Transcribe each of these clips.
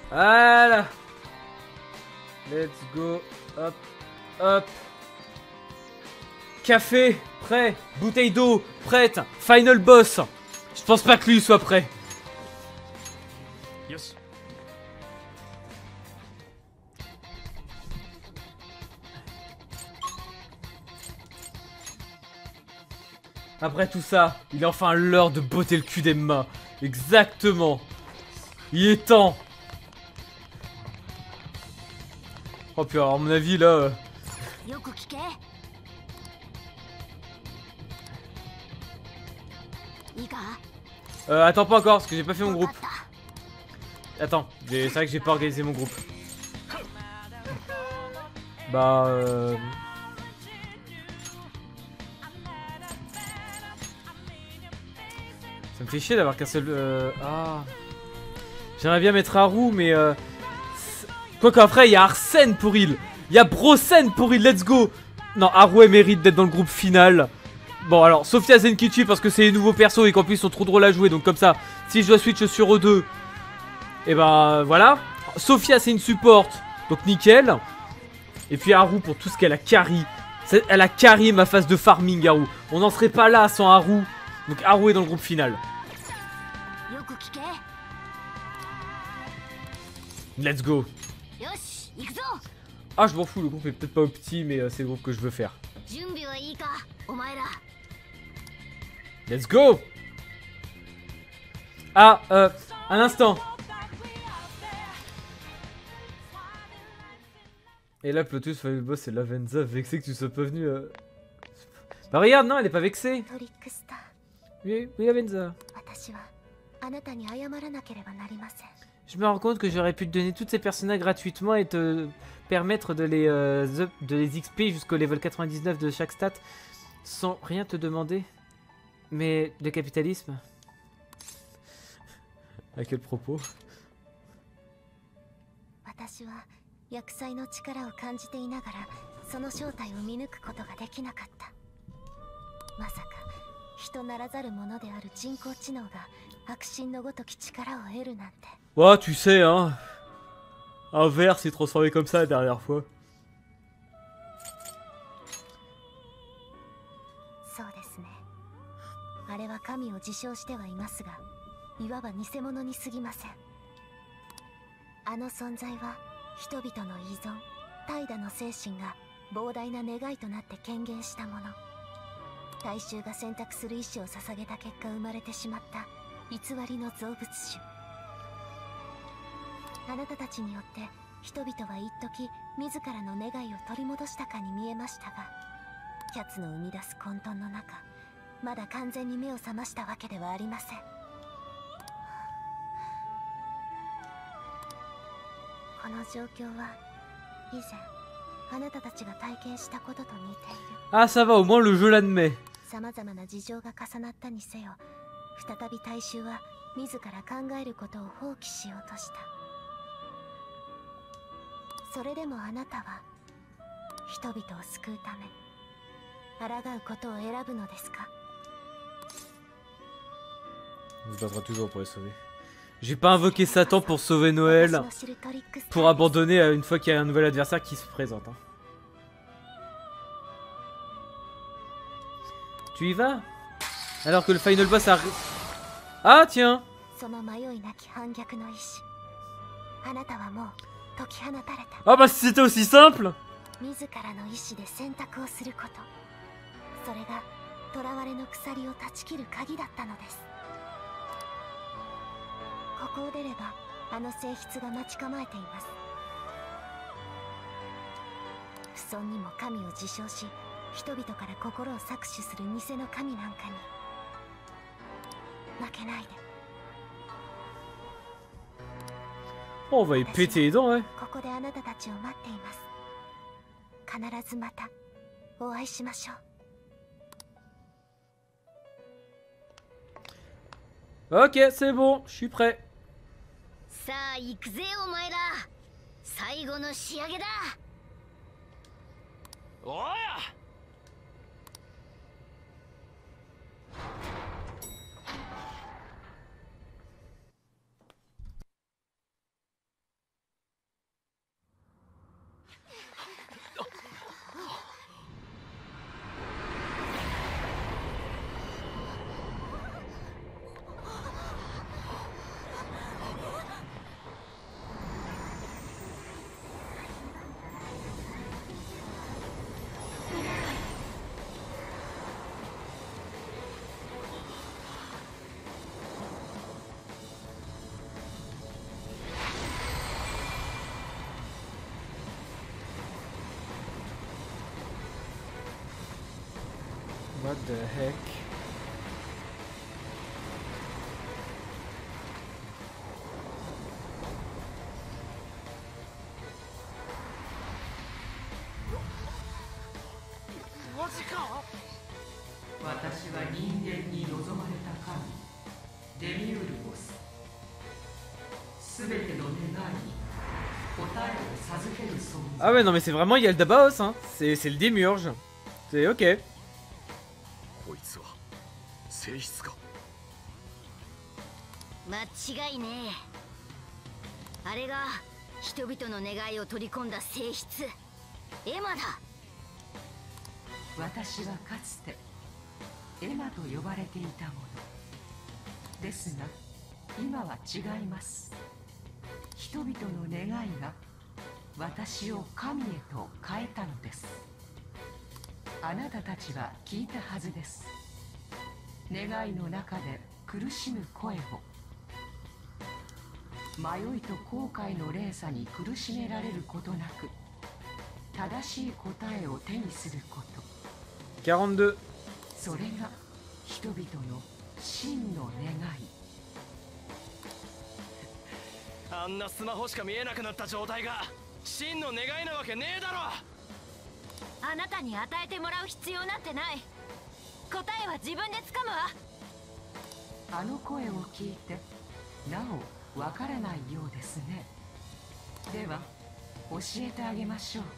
Voilà. Let's go. Hop, hop. Café, prêt. Bouteille d'eau, prête. Final boss. Je pense pas que lui soit prêt. Yoshi. Après tout ça, il est enfin l'heure de botter le cul d'Emma. Exactement. Il est temps. Oh puis alors à mon avis là... Attends pas encore parce que j'ai pas fait mon groupe. Attends, c'est vrai que j'ai pas organisé mon groupe. Bah ça me fait chier d'avoir qu'un seul... Ah... J'aimerais bien mettre Haru mais... Quoi qu'après il y a Arsène pour il. Il y a Brosen pour il, let's go. Non, Haru elle mérite d'être dans le groupe final. Bon alors, Sophia Zenkichi parce que c'est les nouveaux persos et qu'en plus ils sont trop drôles à jouer. Donc comme ça, si je dois switch sur eux deux, et ben voilà. Sophia c'est une support, donc nickel. Et puis Haru pour tout ce qu'elle a carry. Elle a carry ma phase de farming Haru. On n'en serait pas là sans Haru. Donc Haru est dans le groupe final. Let's go. Ah je m'en fous, le groupe est peut-être pas opti mais c'est le groupe que je veux faire. Let's go. Ah un instant. Et là Plotus Final Boss c'est Lavenza, vexé que tu sois pas venu Bah regarde, non elle est pas vexée. Oui, oui Lavenza. Je me rends compte que j'aurais pu te donner toutes ces personnages gratuitement et te permettre de les XP jusqu'au level 99 de chaque stat sans rien te demander. Mais le capitalisme. À quel propos? 薬剤の力を感じていながらその正体を見抜くことができなかった。まさか人ならざるものである人工知能が悪心のごとき力を得るなんて。 Ouais, tu sais, hein. Un ver s'est transformé comme ça la dernière fois. そうですね。あれは神を自称してはいますが、いわば偽物に過ぎません。あの存在は 人々の依存、怠惰の精神が膨大な願いとなって権限したもの。大衆が選択する意志を捧げた結果生まれてしまった偽りの造物種。あなたたちによって人々は一時自らの願いを取り戻したかに見えましたが、キャツの生み出す混沌の中、まだ完全に目を覚ましたわけではありません。この状況は以前あなたたちが体験したことと似ている。 Ah ça va, au moins le jeu l'admet. さまざまな事情が重なったにせよ、再び大衆は自ら考えることを放棄しようとした。それでもあなたは人々を救うため抗うことを選ぶのですか？ On se battra toujours pour les sauver. J'ai pas invoqué Satan pour sauver Noël, pour abandonner une fois qu'il y a un nouvel adversaire qui se présente. Hein. Tu y vas? Alors que le final boss arrive. Ah tiens! Ah bah si c'était aussi simple! ここを出ればあの性質が待ち構えています。不尊にも神を自称し、人々から心を搾取する偽の神なんかに負けないで。 Oh, on va y péter les dents, ouais. ここであなたたちを待っています。必ずまたお会いしましょう。 Ok, c'est bon, je suis prêt. さあ行くぜお前ら。最後の仕上げだ。 おや What the heck? Ah ouais non mais c'est vraiment Yaldabaoth hein. C'est le démiurge. C'est ok. こいつは性質か。 間違いねえ。あれが人々の願いを取り込んだ性質エマだ。 私はかつてエマと呼ばれていたものですが今は違います。人々の願いが私を神へと変えたのです。あなたたちは聞いたはずです。願いの中で苦しむ声を、迷いと後悔の連鎖に苦しめられることなく正しい答えを手にすること、 42。 それが人々の真の願い。 あんなスマホしか見えなくなった状態が真の願いなわけねえだろ。 あなたに与えてもらう必要なんてない。答えは自分でつかむわ。 あの声を聞いてなおわからないようですね。では教えてあげましょう。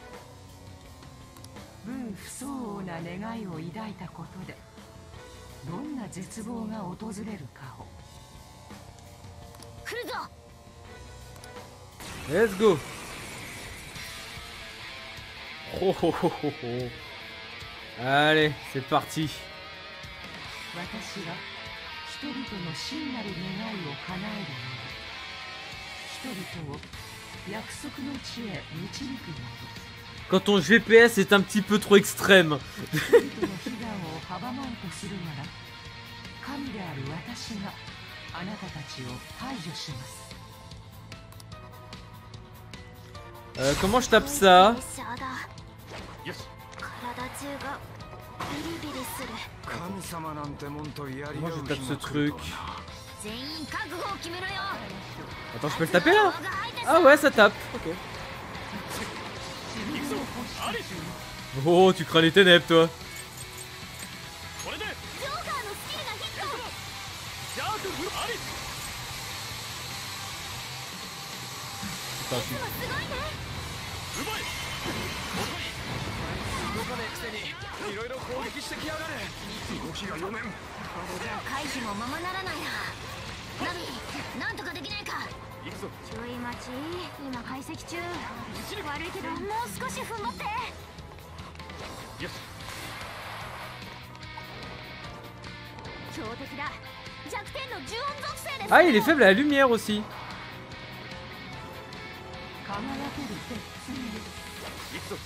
分不相応な願いを抱いたことでどんな絶望が訪れるかを。 来るぞ。 Let's go. Oh, oh, oh, oh, oh. Allez, c'est parti. 私は人々の真なる願いを叶えるので、人々を約束の地へ導くので。 Quand ton GPS est un petit peu trop extrême. 人々の悲願を阻もうとするなら、神である私があなたたちを排除します。 Comment je tape ça? よし。 体中がビリビリする。 神様なんてもんとやり Moi 合 je う tape 日 ce が来る truc. とな。 全員覚悟を決めろよ。 Attends, je peux le taper là? Ah ouais, ça tape. Ok. Oh, tu crains les ténèbres, toi. これでジョーカーのスキルがヒット。 ジャークフルアリス。 いつもすごいね。 うまい。動かねえくせにいろいろ攻撃してきやがる。動きが読めん。 回避もままならないな。ナビ、なんとかできないか。 行くぞ。 ちょい待ち、今解析中。悪いけどもう少し踏ん張って。 よし。 強敵だ。弱点の呪音属性です。 Ah, il est faible à la lumière aussi. 輝ける鉄槌。 行くぞ。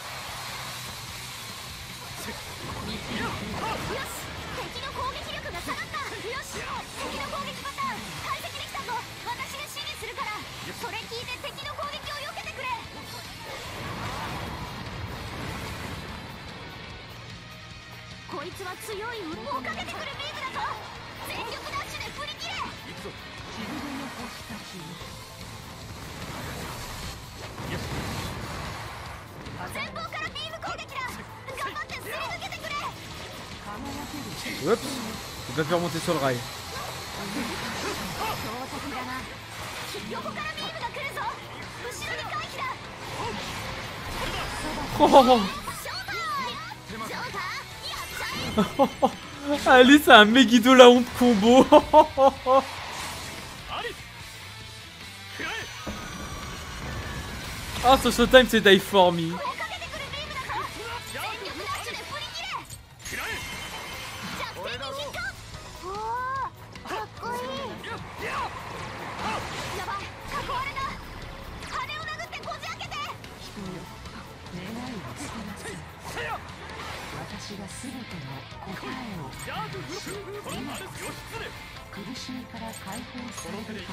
よし、敵の攻撃力が下がった。よし、敵の攻撃パターン解析できたぞ。私が指示するからそれ聞いて敵の攻撃を避けてくれ。こいつは強い運をかけてくるビームだぞ。全力ダッシュで振り切れ。 行くぞ。 しびれの星たちよ。 前方からビーム攻撃だ。頑張ってすり抜けてくれ。 Oups, je vais pas faire monter sur le rail. 強敵だな。横からビームが来るぞ。後ろに回避だ。 Oh, oh, oh. ショーター、ショーター、やっちゃえ。 Allez, c'est un Megiddo la honte combo. アリス。くらえ。 Ah, son showtime c'est Die for Me. 追いかけてくるビームだぞ。全力ダッシュで振り切れ。 くらえ。 弱点にヒット。おお、かっこいい。やばい、囲われた。羽を殴ってこじ開けて。 人よ、願いを捨てなさい。私が全ての答えをジャークフル。このアリス義経。 苦しみから解放される時なのです。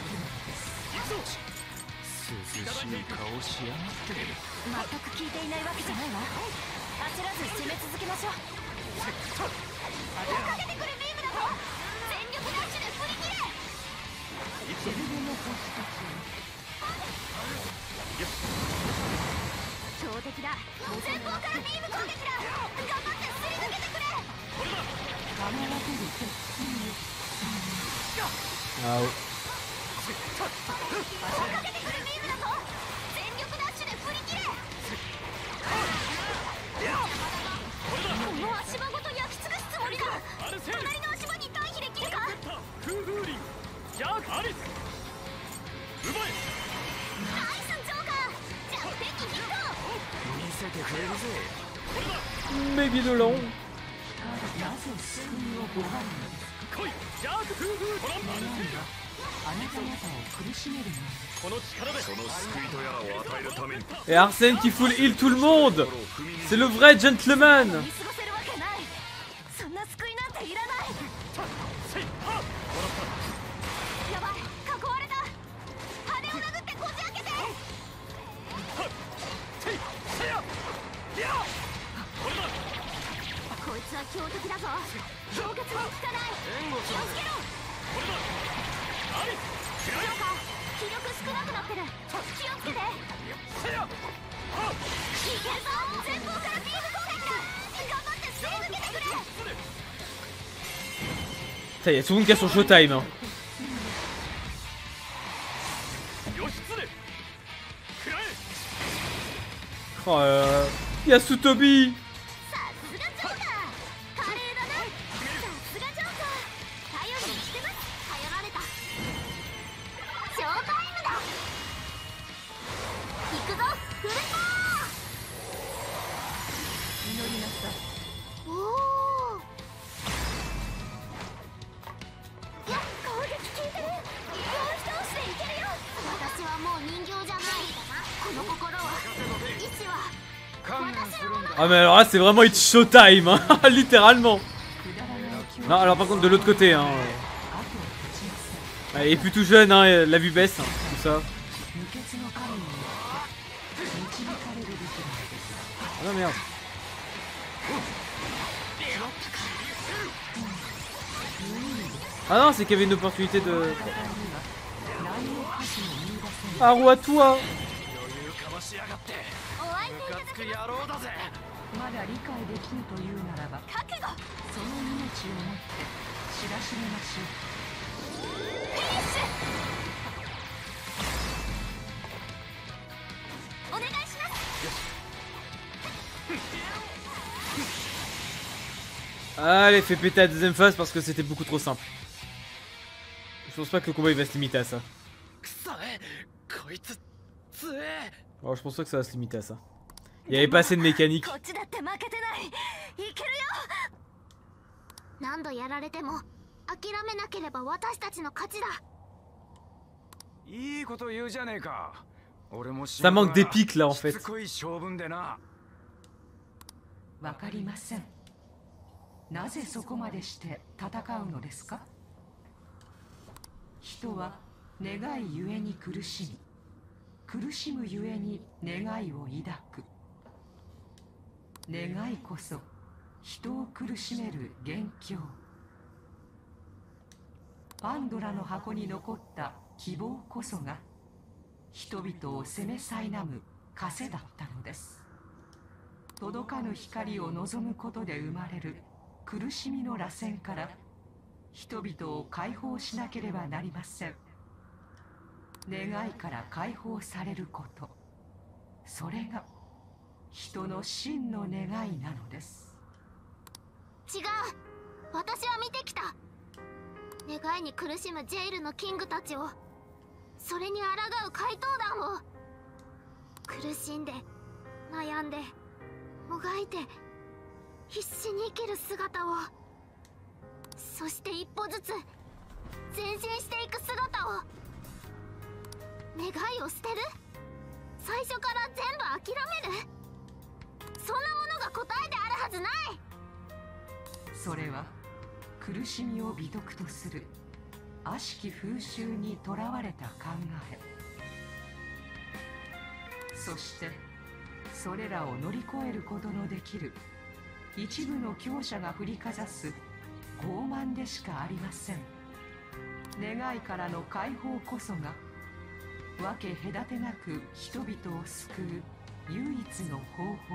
行くぞ。涼しい顔しやがって。 全く効いていないわけじゃないわ。焦らず攻め続けましょう。 かけてくるビームだぞ。全力ダッシュで振り切れ。 セルベの星たち強敵だ。前方からビーム攻撃だ。頑張ってすり抜けてくれ。 が輝ける鉄筋にあ追っかけてくるビームだぞ。全力ダッシュで振り切れ。この足場ごと焼き尽くすつもりだ。隣の足場に退避できるか。 風風鈴ジャークアリス奪え。 ナイスジョーカー。弱点にヒット。 見せてくれるぜ。 メギドロン。 なぜ救いを拒むのですか。 来いジャーク風風トランプ。 願いはあなた方を苦しめるのです。 この力でその救いとやらを与えるために Et Arsène qui full heal tout le monde. C'est le vrai gentleman. 見過ごせるわけない。そんな救いなんていらない。やばい、囲われた。羽を殴ってこじ開けて。こいつは強敵だぞ。氷結も効かない。気をつけろ。なんか気力少なくなってる。気をつけて。いけるぞ。前方からビーム攻撃だ。頑張ってすり抜けてくれ。 Ça y est, tout le monde qui a son showtime. Hein. 義経食らえ。 Oh, Yasutobi. さすがジョーカー。華麗だな。さすがジョーカー。頼りにしてます。頼られた。ショータイムだ。行くぞ。フルパ祈りなさい。 ー。おお。いや、攻撃効いてる。よし倒していけるよ。私はもう人形じゃない。この心は、意志は。 Ah mais alors là c'est vraiment it's showtime hein. Littéralement. Non alors par contre de l'autre côté hein. Il est plus tout jeune hein, la vue baisse hein, tout ça. Ah non merde. Ah non c'est qu'il y avait une opportunité de... Haru à toi. ムカつく野郎だぜ。 まだ理解できぬというならば、 覚悟。 その命をもって知らしめましょう。 フィニッシュ。お願いします。 Allez fais péter la deuxième phase parce que c'était beaucoup trop simple. Je pense pas que le combat il va se limiter à ça. くそこいつ強え。 Alors je pense pas que ça va se limiter à ça. Il y avait pas assez de mécanique. こっちだって負けてない。いけるよ。何度やられても諦めなければ私たちの勝ちだ。 いいこと言うじゃねえか。俺も Ça manque d'épique là en fait. しつこい性分でな。 わかりません。なぜそこまでして戦うのですか。人は願いゆえに苦しみ、苦しむゆえに願いを抱く。願いこそ人を苦しめる元凶。パンドラの箱に残った希望こそが人々を責め苛む枷だったのです。届かぬ光を望むことで生まれる苦しみの螺旋から人々を解放しなければなりません。願いから解放されること、それが人の真の願いなのです。 違う。私は見てきた。願いに苦しむジェイルのキングたちを、それに抗う怪盗団を、苦しんで悩んでもがいて必死に生きる姿を、そして一歩ずつ前進していく姿を。願いを捨てる？最初から全部諦める？そんなものが答えであるはずない。 それは苦しみを美徳とする悪しき風習にとらわれた考え、そしてそれらを乗り越えることのできる一部の強者が振りかざす傲慢でしかありません。願いからの解放こそが分け隔てなく人々を救う唯一の方法。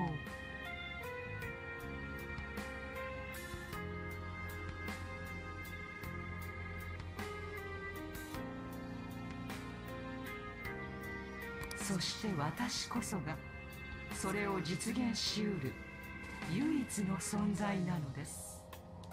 そして私こそがそれを実現しうる唯一の存在なのです。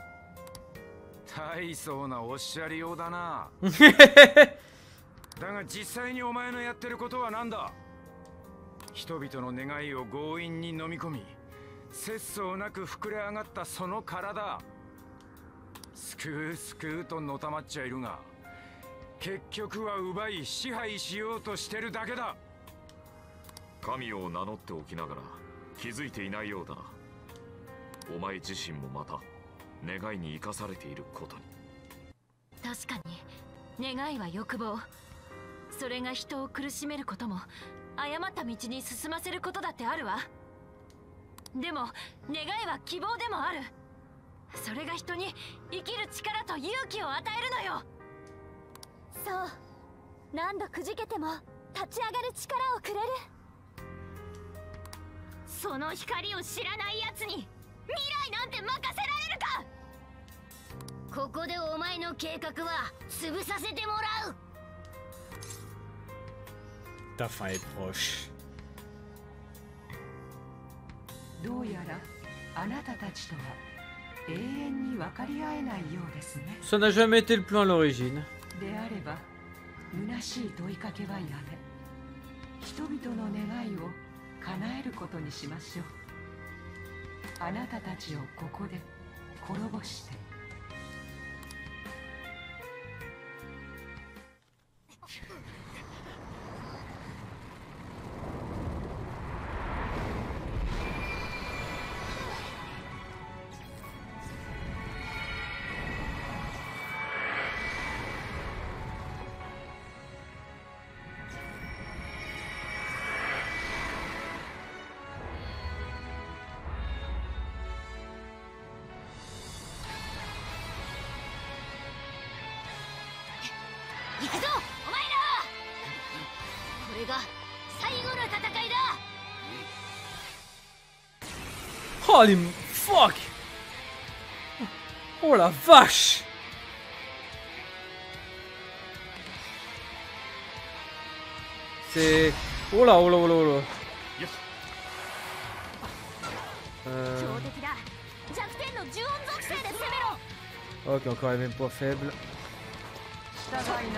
大層なおっしゃりようだな。だが実際にお前のやってることは何だ。人々の願いを強引に飲み込み、節操なく膨れ上がったその体、救う救うとのたまっちゃいるが、結局は奪い支配しようとしてるだけだ。 神を名乗っておきながら気づいていないようだな。お前自身もまた願いに生かされていることに。 確かに願いは欲望、それが人を苦しめることも誤った道に進ませることだってあるわ。でも願いは希望でもある。それが人に生きる力と勇気を与えるのよ。 そう、何度くじけても立ち上がる力をくれる。 その光を知らないやつに未来なんて任せられるか。ここでお前の計画は潰させてもらう。 Ta fin est proche. どうやらあなたたちとは永遠に分かり合えないようですね。 Ça n'a jamais été le plan à l'origine. であれば虚しい問いかけはやめ、人々の願いを叶えることにしましょう。あなたたちをここで滅ぼして。 行くぞお前ら。これが最後の戦いだ。 Oh les... Fuck. Oh la vache. C'est... Oh là, oh là, oh là, oh là. 強敵だ。弱点の呪音属性で攻めろ。 Ok, encore les mêmes points faibles. 従いなさい。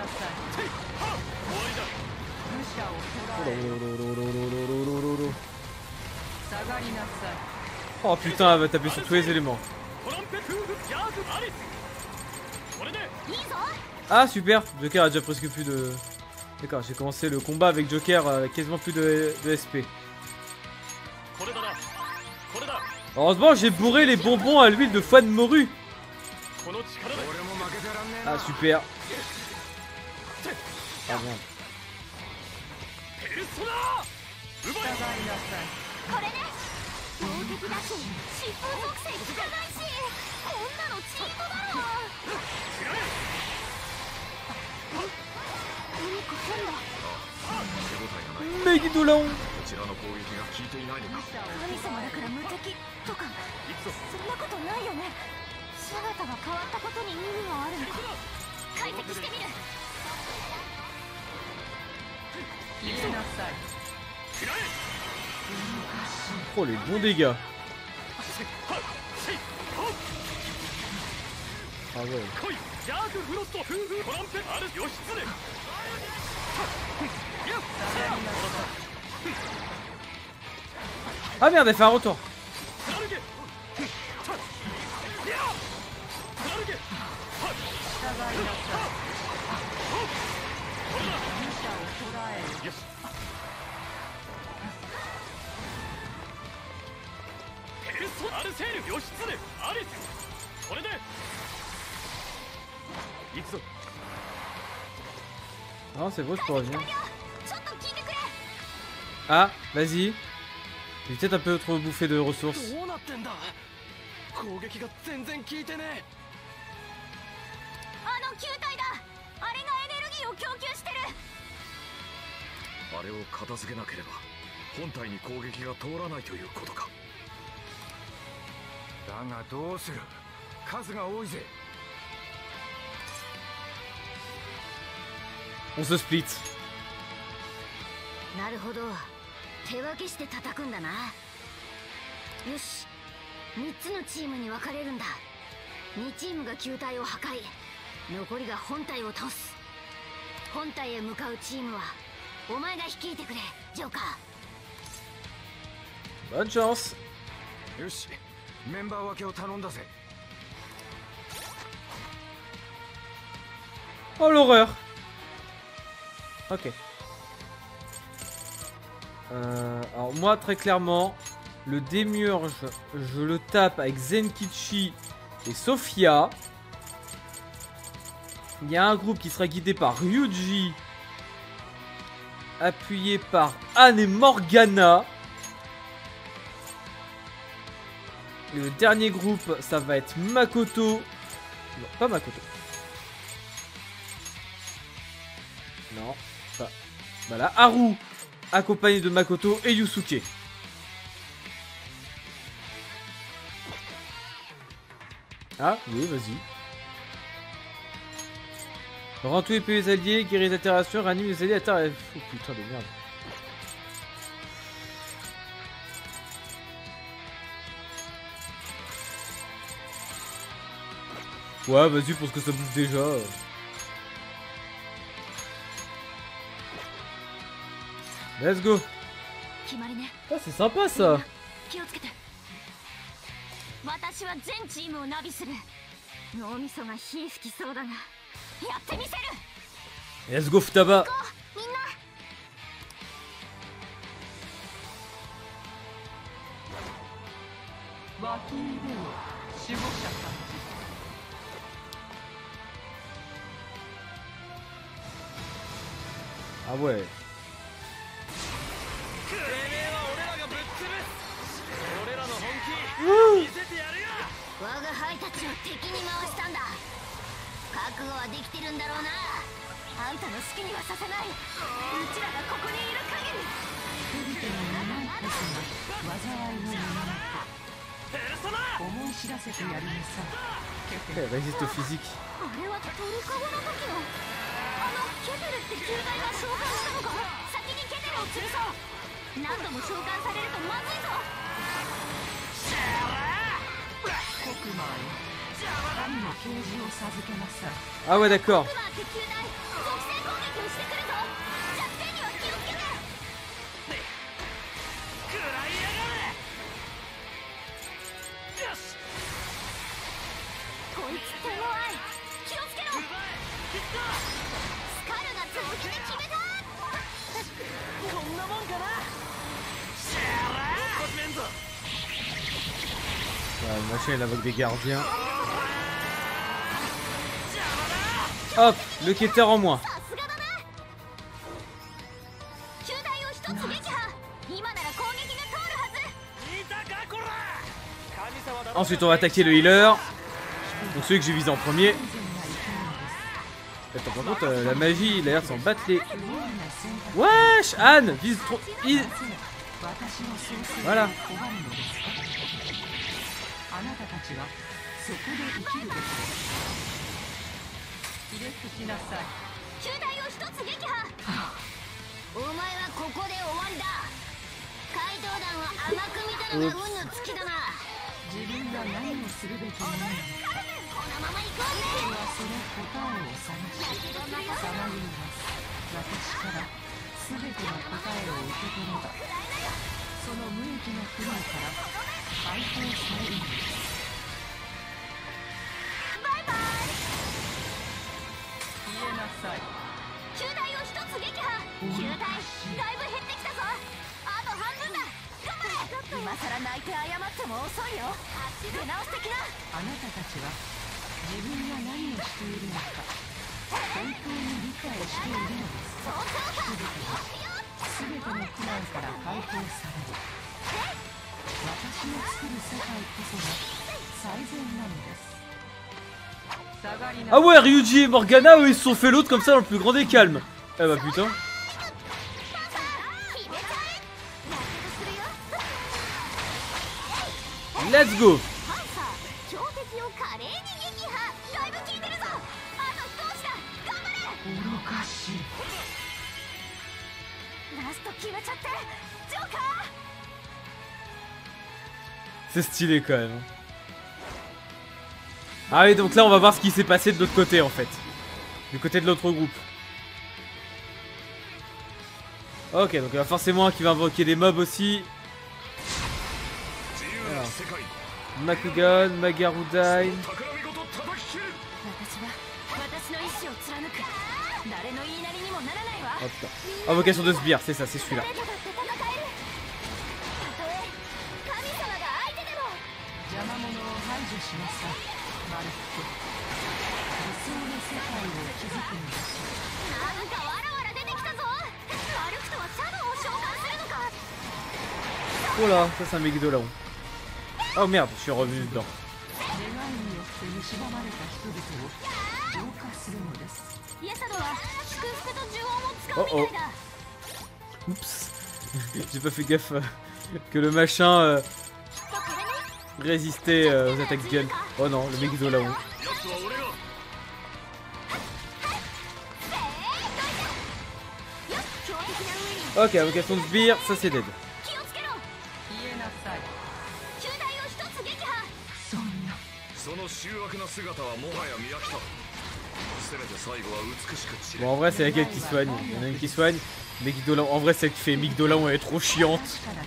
武者を Oh 捕ら là, え oh là, oh là, oh là, oh là, oh là, oh là, oh là. 下がりなさい。 Oh putain, elle va taper sur tous les éléments. Ah super, Joker a déjà presque plus de... D'accord, j'ai commencé le combat avec Joker avec quasiment plus de SP. Heureusement j'ai bourré les bonbons à l'huile de foie de morue. Ah super. Ah merde. 従いなさい。 これね。強敵だし、疾風属性効かないし、こんなのチートだろ。何か変だ。 メギドラン。 こちらの攻撃が効いていないのか。 神様だから無敵とか、そんなことないよね。姿が変わったことに意味があるのか。解析してみる。 消えなさい。 Oh les bons dégâts. Ah ouais. Ah merde, elle fait un retour. Non, c'est beau, je peux revenir. Ah, vas-y. J'ai peut-être un peu trop bouffé de ressources. 攻撃が全然効いてねあの球体だ。あれがエネルギーを供給してる。 あれを片付けなければ本体に攻撃が通らないということか。 だがどうする、数が多いぜ。 On se split. なるほど、手分けして叩くんだな。よし、3つのチームに分かれるんだ。2チームが球体を破壊、残りが本体を倒す。本体へ向かうチームはお前が率いてくれ、ジョーカー。 Bonne chance. よし、メンバー分けを頼んだぜ。 Oh l'horreur. Ok. Alors moi très clairement, le démiurge, je le tape avec Zenkichi et Sophia. Il y a un groupe qui sera guidé par Ryuji, appuyé par Anne et Morgana. Et le dernier groupe, ça va être Makoto. Non, pas Makoto. Non, pas. Voilà, Haru, accompagné de Makoto et Yusuke. Ah, oui, vas-y. Rends tous les PV alliés, guéris les altérations, réanime les alliés à terre. Oh putain de merde. Ouais, vas-y, pour ce que ça bouffe déjà. Let's go. Ah, c'est sympa ça. 気をつけて。私は全チームをナビする。脳みそが火吹きそうだが、やってみせる。 Let's go Futaba. みんな。 脇腕を守護者たち。 Ah ouais. てめえは俺らがぶっ潰す。俺らの本気見せてやるよ。 我が輩たちを敵に回したんだ。覚悟はできてるんだろうな。あんたの好きにはさせない。うちらがここにいる限り。 人々の願いこそが災いの源。思い知らせてやりなさい。 Résiste au physique. あれは鳥かごの時のケテルって球体が召喚したのか。先にケテルを潰そう。何度も召喚されるとまずいぞ。 コクマーよ、神の啓示を授けなさい。 Ah ouais d'accord. クマって球体属性攻撃をしてくるぞ。弱点には気をつけて。 食らいやがれ。よし。 こいつ手強い。気をつけろ。スカルが続きで決めた。 こんなもんかな。しゃらー。こっちめんぞ。 Ouais, le machin il invoque des gardiens. Hop, le quêteur en moins. さすがだな。球体を一つ撃破。今なら攻撃が通るはず。 見たかこら。神様だ。 Ensuite on va attaquer le healer. Donc celui que j'ai visé en premier. Attends, par contre la magie il a l'air de s'en battre les... Wesh, Anne, vise trop... Voilà. あなたたちはそこで生きるべきです。ひれ伏しなさい。 球体を一つ撃破。お前はここで終わりだ。怪盗団は甘く見たのが運の尽きだな。 自分が何をするべきものなのか。 このまま行こうぜ。 人はその答えを探し、さまよいます。私から全ての答えを受け取れば、その無益な苦労から解放されるのです。 バイバイ。 消えなさい。 球体を一つ撃破。球体だいぶ減ってきたぞ。あと半分だ。頑張れ。今さら泣いて謝っても遅いよ。出直してきな。 あなたたちは自分が何をしているのか本当に理解しているのです。 そうか。 全ての苦難から解放される。私の作る世界こそが Ah ouais, Ryuji et Morgana, eux, ils se sont fait l'autre comme ça dans le plus grand des calmes. Eh bah putain. Let's go. 強敵を華麗に撃破。だいぶ効いてるぞ。あと少しだ。頑張れ。 愚かしい。 ラスト決めちゃってジョーカー。 C'est stylé quand même. Ah oui, donc là on va voir ce qui s'est passé de l'autre côté en fait. Du côté de l'autre groupe. Ok, donc il y a forcément un qui va invoquer des mobs aussi. Alors, Makugan, Magarudai. Oh putain. Invocation de sbire, c'est ça, c'est celui-là. Oh là, ça c'est un Megiddo. Oh merde, je suis revenu dedans. Oh oh. Oups. J'ai pas fait gaffe que le machin résistait aux attaques gun. Oh non, le Megiddo là-haut. Ok, invocation de sbire, ça c'est dead. その醜悪な姿はもはや見飽きた。せめて最後は美しく散れ。 Bon, en vrai, c'est laquelle qui soigne. Il y en a une qui soigne. Megiddo, en vrai, celle qui fait Megiddo, elle est trop chiante.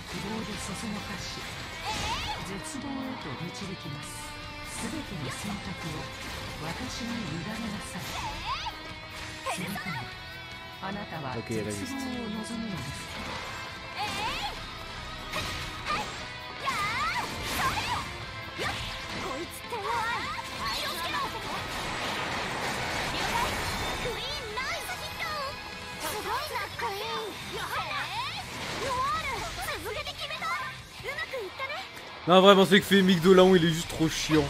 Ok, elle résiste. Non, vraiment, celui qui fait Megiddo, il est juste trop chiant.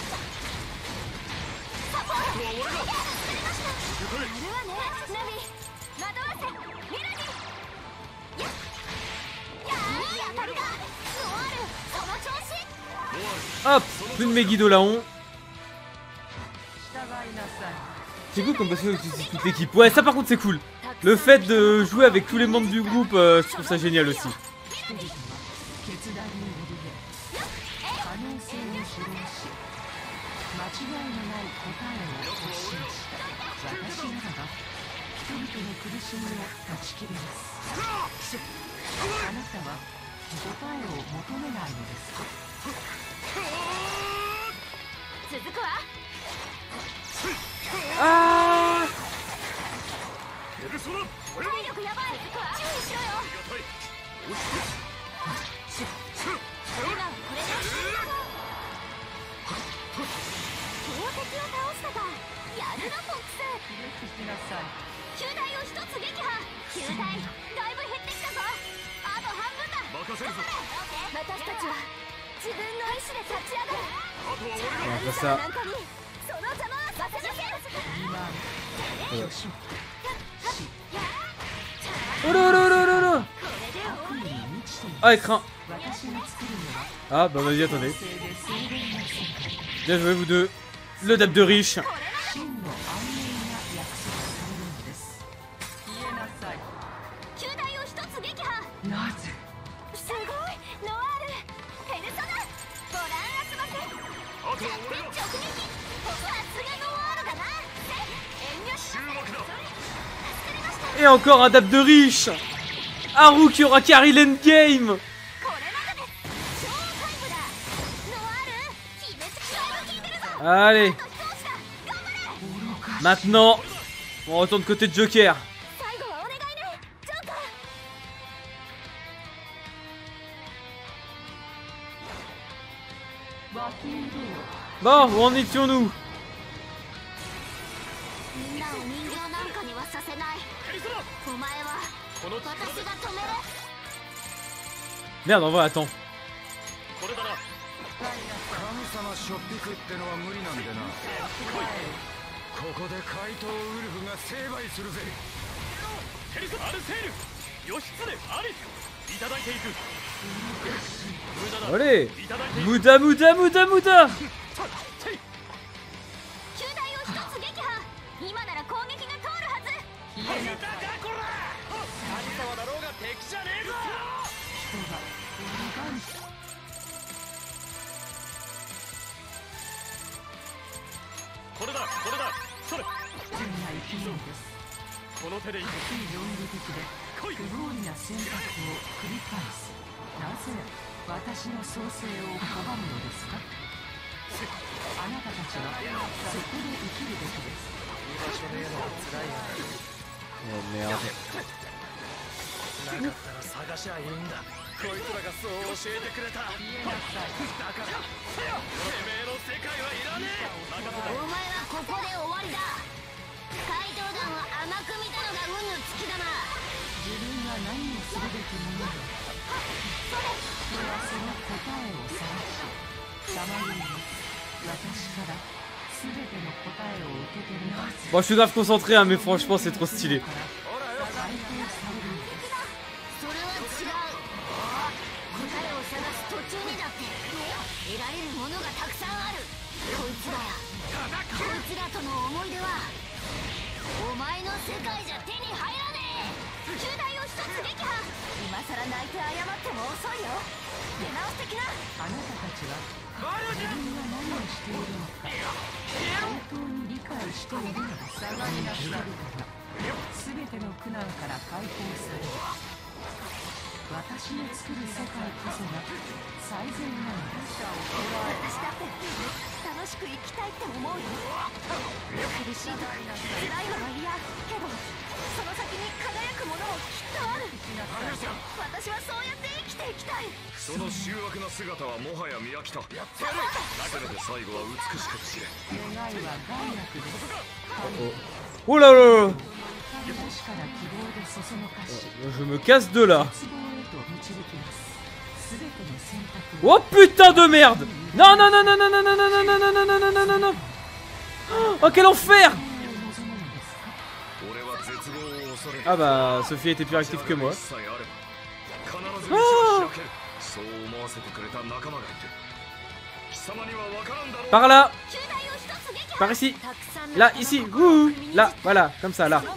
Hop, plus de Megiddo Laon. C'est cool comme parce que tu utilises toute l'équipe. Ouais, ça par contre c'est cool. Le fait de jouer avec tous les membres du groupe, je trouve ça génial aussi. Ah! On va faire ça. Oh là là là là là! Ah, écran! Ah, bah vas-y, attendez. Bien joué, vous deux. Le dab de riche. Et encore un dab de riche. Haru qui aura carry l'endgame. Allez. Maintenant, on retourne côté de Joker. Bon, où en étions-nous? Merde, en vrai, attends. 様しょっぴくってのは無理なんでな。ここで怪盗ウルフが成敗するぜ。 テリスアルセール義経アリいただいていく。 Allez Mouda Mouda Mouda Mouda 球体を一つ撃破。今なら攻撃が通るはず。 だかこら神様だろうが敵じゃねえぞ。これだそれ天が生きようです。 この手でいく。 非論理的で不合理な選択を繰り返す。なぜ私の創生を拒むのですか。あなたたちはそこで生きるべきです。 居場所ねえのは辛いな。 Oh merde なかったら探しゃいいんだ。こいつらがそう教えてくれた。だからてめえの世界はいらねえ。 お前はここで終わりだ。怪盗団を甘く見たのが運の尽きだな。 自分が何をするべきものか。ではその答えを探し、さまよいます。私から全ての答えを受け取ります。 Bon je suis grave concentré hein, mais franchement c'est trop stylé. それは違う。答えを探す途中にだって得られるものがたくさんある。こいつらやこいつらとの思い出はお前の世界じゃ手に入らねえ。球体を一つ撃破。今さら泣いて謝っても遅いよ。出直してきな。 あなたたちは自分が何をしているのか本当に理解しているのです。人々が全ての苦難から解放される。私の作る世界こそが最善なのです。 私だって楽しく生きたいって思うよ。苦しいとか辛いのは嫌けどその先に輝くものもきっとある。私はそうやって生きていきたい。 その醜悪な姿はもはや見飽きた。せめて最後は美しく散れ。 願いは害悪です。 Oh là là 確かな希望でそそのかし Je me casse de là. 絶望へと導きます。全ての選択 Oh putain de merde. Non non non non non non non non non non non non non non non. Oh quel enfer. Ah bah Sophie était plus active que moi. Ah par là. Par ici. Là, ici. Ouh. Là, voilà, comme ça, là.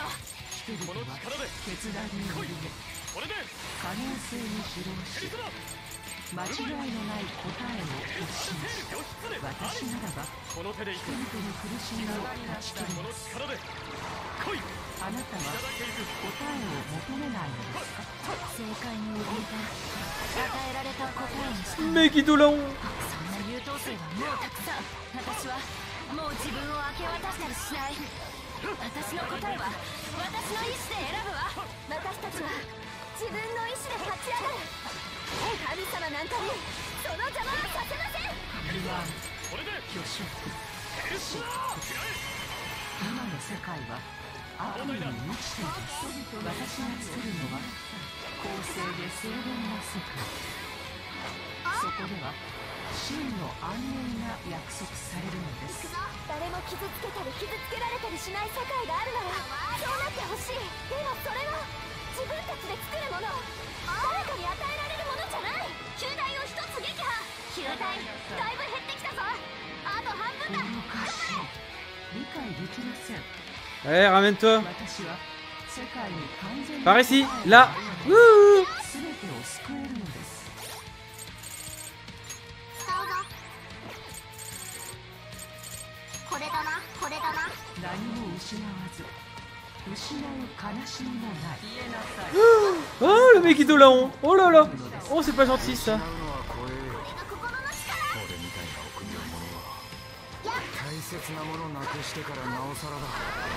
決断により可能性に主導し間違いのない答えを発信し私ならば人々の苦しみを断ち切ります。あなたは答えを求めないのですか。 正解に怯えた与えられた答えにした。 Megidolon. そんな優等生はもうたくさん。私はもう自分を明け渡したりしない。私の答えは私の意志で選ぶわ。私たちは自分の意志で立ち上がる。神様なんかにその邪魔はさせません。 不安、虚飾、嫉妬。今の世界は悪意に満ちています。私が作るのは公正で清廉な世界。そこでは真の安寧が約束されるのです。 誰も傷つけたり傷つけられたりしない世界があるならそうなってほしい。でもそれは自分たちで作るもの。誰かに与えられるものじゃない。球体を一つ撃破。球体だいぶ減ってきたぞ。あと半分だ。 おかしい。理解できません。 Allez, ramène-toi. 私は世界に完全に Par ici, là. Ouh. 全てを救えるのです。 これだなこれだな。 何も失わず失う悲しみもない。 Oh le Megidolon. Oh là là. Oh c'est pas gentil ça. 大切なものなくしてからなおさらだ。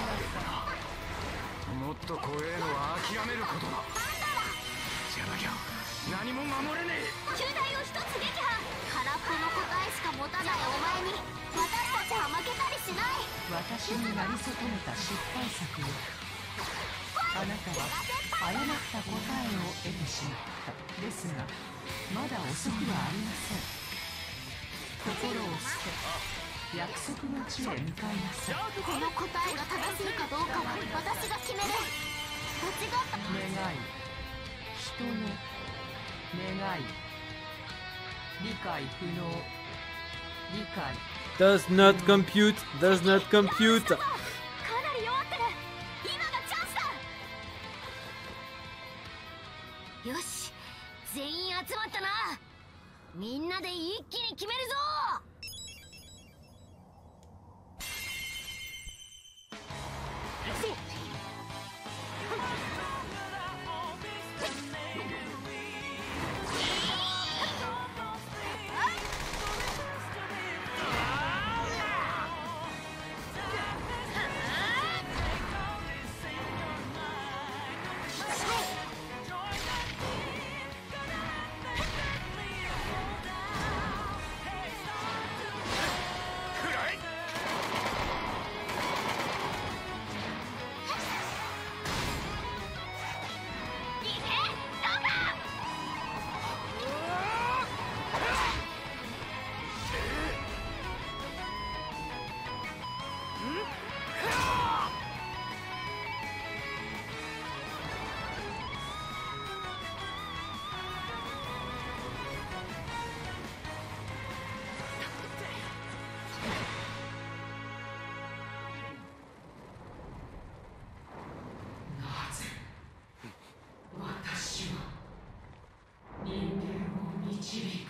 もっと怖えのは諦めることだ。じゃなきゃ何も守れねえ。 球体を一つ撃破。空っぽの答えしか持たないお前に私たちは負けたりしない。 私になり損ねた失敗作よ。あなたは誤った答えを得てしまった。ですがまだ遅くはありません。 心を捨て約束の地へ向かいなさい。 この答えが正しいかどうかは私が決める。間違った願い、人の願い、理解不能、理解 Does not compute, does not compute. かなり弱ってる。今がチャンスだ。よし、全員集まったな。みんなで一気に決めるぞ。 私は人間を導く。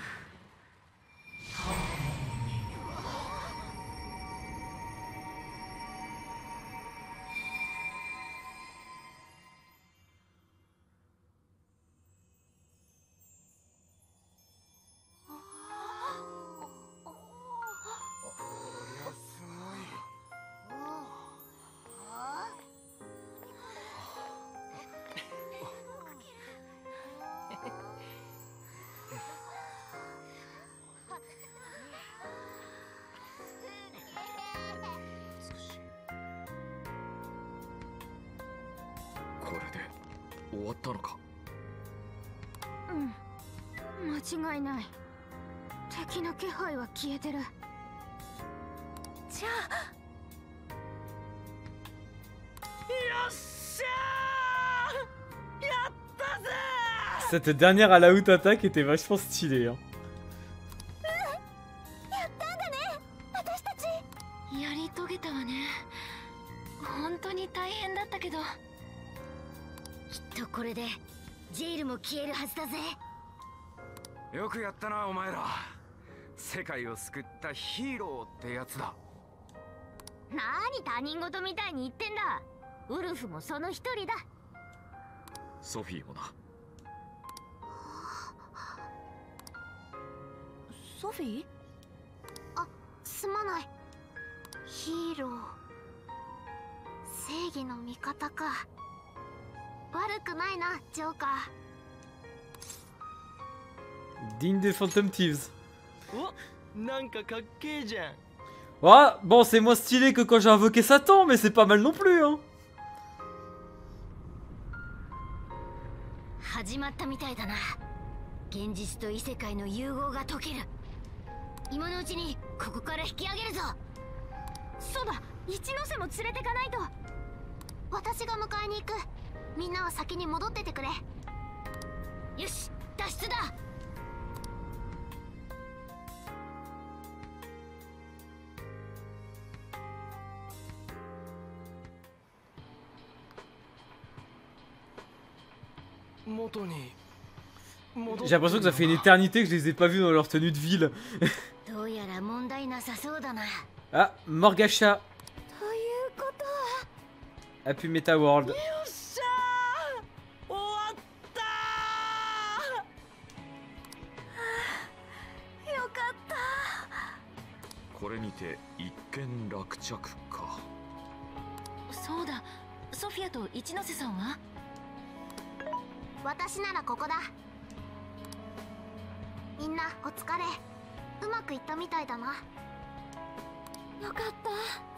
これで終わったのか。 間違いない。敵の気配は消えてる。じゃあよっしゃー、やったぜー。 Cette dernière à la haute attaque était vachement stylée. Hein. やったんだね、私たち。 やり遂げたわね。本当に大変だったけど、 きっとこれでジェイルも消えるはずだぜ。 よくやったなお前ら。世界を救ったヒーローってやつだ。 なに他人事みたいに言ってんだ。ウルフもその一人だ。 ソフィーもな。 ソフィー？あ、すまない。ヒーロー、正義の味方か。悪くないな、ジョーカー。 Digne des Phantom Thieves. お、なんかかっけえじゃん。 Ah, bon, c'est moins stylé que quand j'ai invoqué Satan, mais c'est pas mal non plus. Hein. 始まったみたいだな。現実と異世界の融合が解ける。今のうちにここから引き上げるぞ。そうだ、一ノ瀬も連れてかないと。私が迎えに行く。みんなは先に戻っててくれ。よし、脱出だ。 元に J'ai l'impression que ça fait une éternité que je les ai pas vus dans leur tenue de ville. どうやら問題なさそうだな。 Ah, Morgasha. ということは Appuie Meta World. よっしゃー、終わったよかった。 これにて一件落着か。 そうだ、ソフィアと一ノ瀬さんは？ 私ならここだ。みんなお疲れ。うまくいったみたいだな。よかった。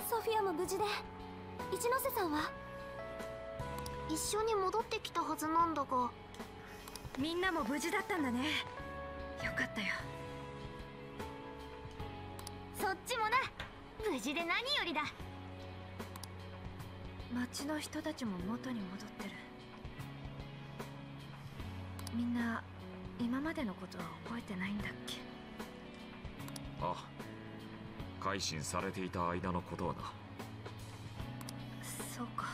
ソフィアも無事で。一ノ瀬さんは？一緒に戻ってきたはずなんだが。 みんなも無事だったんだね。よかったよ。 そっちもな。無事で何よりだ。 町の人たちも元に戻ってる。みんな今までのことは覚えてないんだっけ？ ああ、改心されていた間のことはな。 そうか。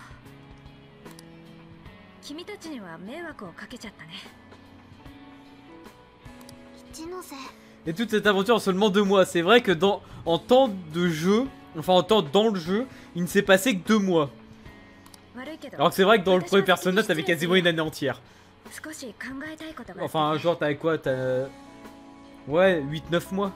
君たちには迷惑をかけちゃったね。 一ノ瀬。 Et toute cette aventure en seulement 2 mois. C'est vrai que en temps de jeu, enfin en temps dans le jeu, il ne s'est passé que 2 mois. 悪いけど。 Alors que c'est vrai que dans le premier personnage, t'avais quasiment une année entière. 少し考えたいことがあって。 Enfin, genre, t'avais quoi? T'as. Ouais, 8-9 mois.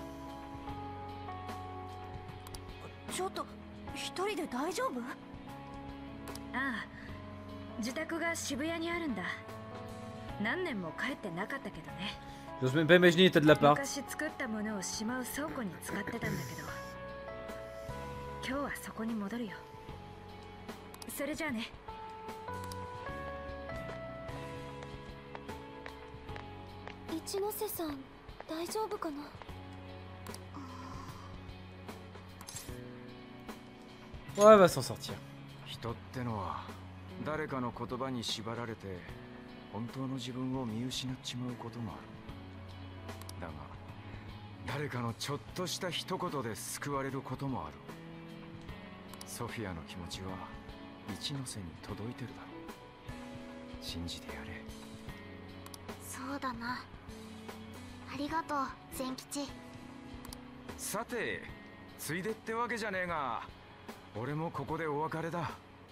ちょっと一人で大丈夫？ ああ、自宅が渋谷にあるんだ。何年も帰ってなかったけどね。 J'ose même pas imaginer l'état de l'appart. 昔作ったものをしまう倉庫に使ってたんだけど、今日はそこに戻るよ。それじゃあね。 一ノ瀬さん、大丈夫かな？ Ouais, elle va s'en sortir. 人ってのは誰かの言葉に縛られて本当の自分を見失っちまうこともある。だが誰かのちょっとした一言で救われることもある。ソフィアの気持ちは一ノ瀬に届いてるだろう。信じてやれ。 そうだな。ありがとう、善吉。 さて、ついでってわけじゃねえが、俺もここでお別れだ。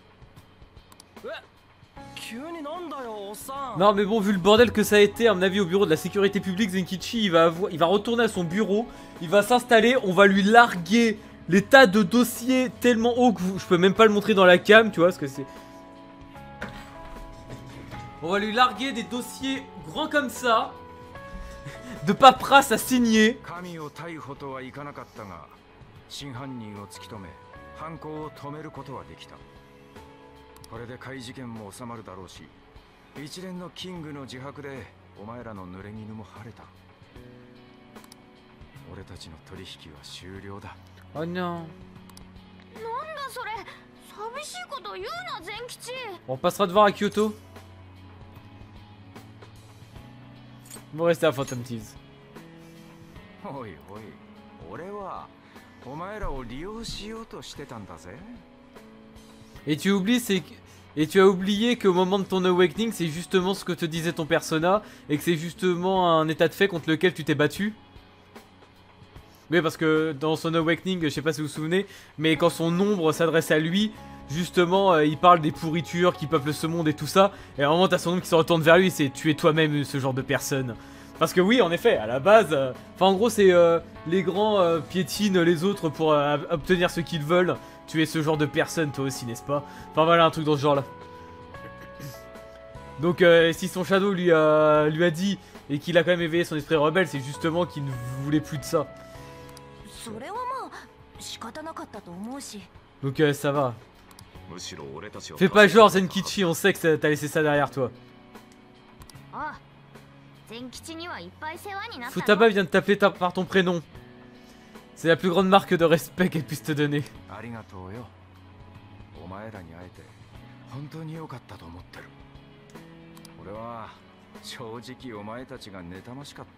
急になんだよ、おっさん。 Non, mais bon, vu le bordel que ça a été, à mon avis, au bureau de la sécurité publique, Zenkichi, il va retourner à son bureau, il va s'installer, on va lui larguer les tas de dossiers tellement hauts que je peux même pas le montrer dans la cam, tu vois, parce que c'est... On va lui larguer des dossiers grands comme ça, de paperasse à signer. 神を逮捕とはいかなかったが、真犯人を突き止め、犯行を止めることはできた。これで怪事件も収まるだろうし、一連のキングの自白でお前らの濡れ衣も晴れた。俺たちの取引は終了だ。 Oh non. なんだそれ、寂しいこと言うな、善吉。 On passera te voir à Kyoto. Bon, rester à Phantom Thieves. おいおい、俺はお前らを利用しようとしてたんだぜ。 Et tu oublies, et tu as oublié qu'au moment de ton awakening, c'est justement ce que te disait ton persona, et que c'est justement un état de fait contre lequel tu t'es battu. Oui, parce que dans son awakening, je sais pas si vous vous souvenez, mais quand son ombre s'adresse à lui, justement, il parle des pourritures qui peuplent ce monde et tout ça, et à un moment t'as son ombre qui se retourne vers lui, c'est tu es toi-même ce genre de personne. Parce que oui, en effet, à la base, enfin en gros c'est les grands piétinent les autres pour obtenir ce qu'ils veulent. Tu es ce genre de personne toi aussi, n'est-ce pas? Enfin voilà, un truc dans ce genre là. Donc si son shadow lui a dit et qu'il a quand même éveillé son esprit rebelle, c'est justement qu'il ne voulait plus de ça. Donc ça va. Fais pas genre Zenkichi, on sait que t'as laissé ça derrière toi. Futaba vient de t'appeler par ton prénom. C'est la plus grande marque de respect qu'elle puisse te donner. ありがとうよ。お前らに会えて本当に良かったと思ってる。俺は正直お前たちが妬ましかった。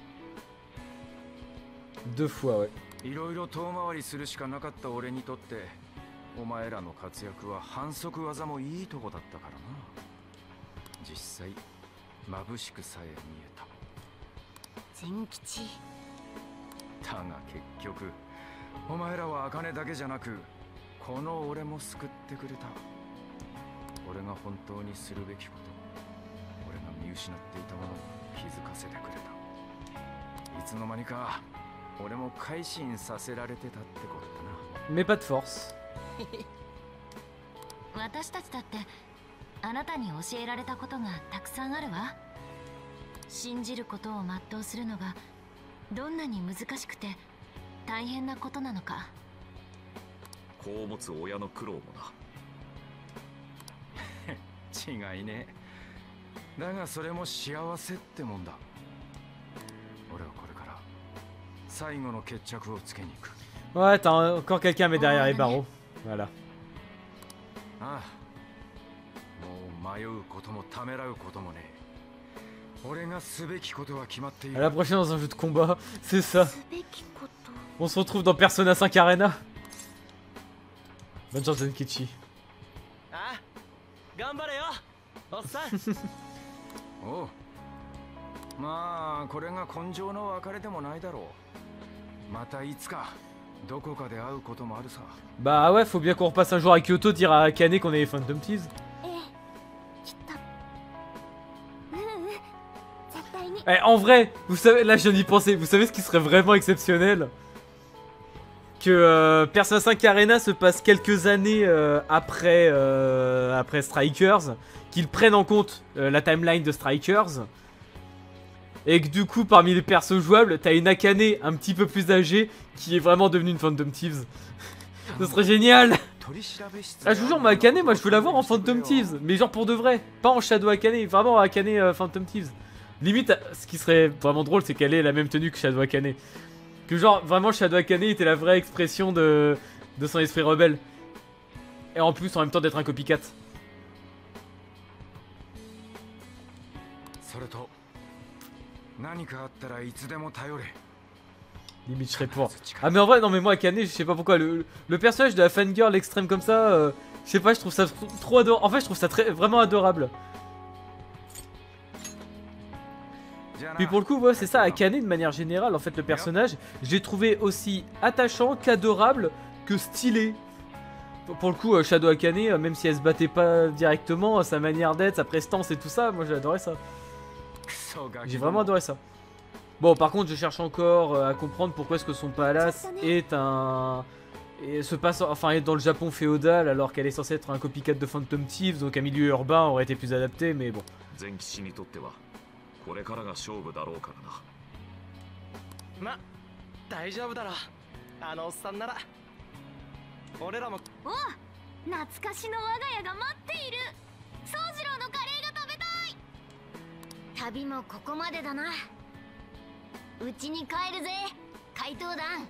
2 fois, ouais. いろいろ遠回りするしかなかった俺にとって、お前らの活躍は反則技もいいとこだったからな。実際眩しくさえ見えた。 善吉。 だが結局お前らは茜だけじゃなくこの俺も救ってくれた。俺が本当にするべきこと、俺が見失っていたものに気づかせてくれた。いつの間にか俺も改心させられてたってことだな。 Mais pas de force. 私たちだってあなたに教えられたことがたくさんあるわ。信じることを全うするのがどんなに難しくて大変なことなのか。 子を持つ親の苦労もな。 違いね。だがそれも幸せってもんだ。俺はこれから最後の決着をつけに行く。 Ouais, t'as encore quelqu'un mais derrière les barreaux. Voilà. ああ、もう迷うこともためらうこともねえ。俺がすべきことは決まってい À る。 la prochaine dans un jeu de combat, c'est ça. すべきこと。 On se retrouve dans Persona 5 Arena. Bonne chance Zenkichi. あ、頑張れよおっさん。 おう。まあこれが根性の別れでもないだろう。またいつかどこかで会うこともあるさ。 Bah ouais, faut bien qu'on repasse un jour à Kyoto, dire à Akane qu'on est les Phantom Thieves. ええ、きっと。絶対に。 Eh, en vrai, vous savez, là je viens d'y penser, vous savez ce qui serait vraiment exceptionnel? Que Persona 5 Arena se passe quelques années après Strikers, qu'ils prennent en compte la timeline de Strikers, et que du coup parmi les persos jouables, t'as une Akane un petit peu plus âgée qui est vraiment devenue une Phantom Thieves. Ce serait génial! Ah je vous jure, moi Akane, moi je veux la voir en Phantom Thieves, mais genre pour de vrai, pas en Shadow Akane, vraiment Akane Phantom Thieves. Limite, ce qui serait vraiment drôle, c'est qu'elle ait la même tenue que Shadow Akane. Que genre, vraiment, Shadow Akane était la vraie expression de son esprit rebelle. Et en plus, en même temps, d'être un copycat. Limite, je serais pour. Ah, mais en vrai, non, mais moi, Akane, je sais pas pourquoi. Le personnage de la fangirl extrême comme ça, je sais pas, je trouve ça trop adorable. En fait, je trouve ça vraiment adorable. Puis pour le coup, ouais, c'est ça, Akane de manière générale, en fait, le personnage, j'ai trouvé aussi attachant qu'adorable que stylé. Pour le coup, Shadow Akane, même si elle se battait pas directement, sa manière d'être, sa prestance et tout ça, moi j'ai adoré ça. J'ai vraiment adoré ça. Bon, par contre, je cherche encore à comprendre pourquoi est-ce que son palace est et se passe, enfin, est dans le Japon féodal alors qu'elle est censée être un copycat de Phantom Thieves, donc un milieu urbain aurait été plus adapté, mais bon. これからが勝負だろうからな。 ま、大丈夫だろ。あのおっさんなら。俺らも。 お、懐かしの我が家が待っている。宗次郎のカレーが食べたい。旅もここまでだな。うちに帰るぜ、怪盗団。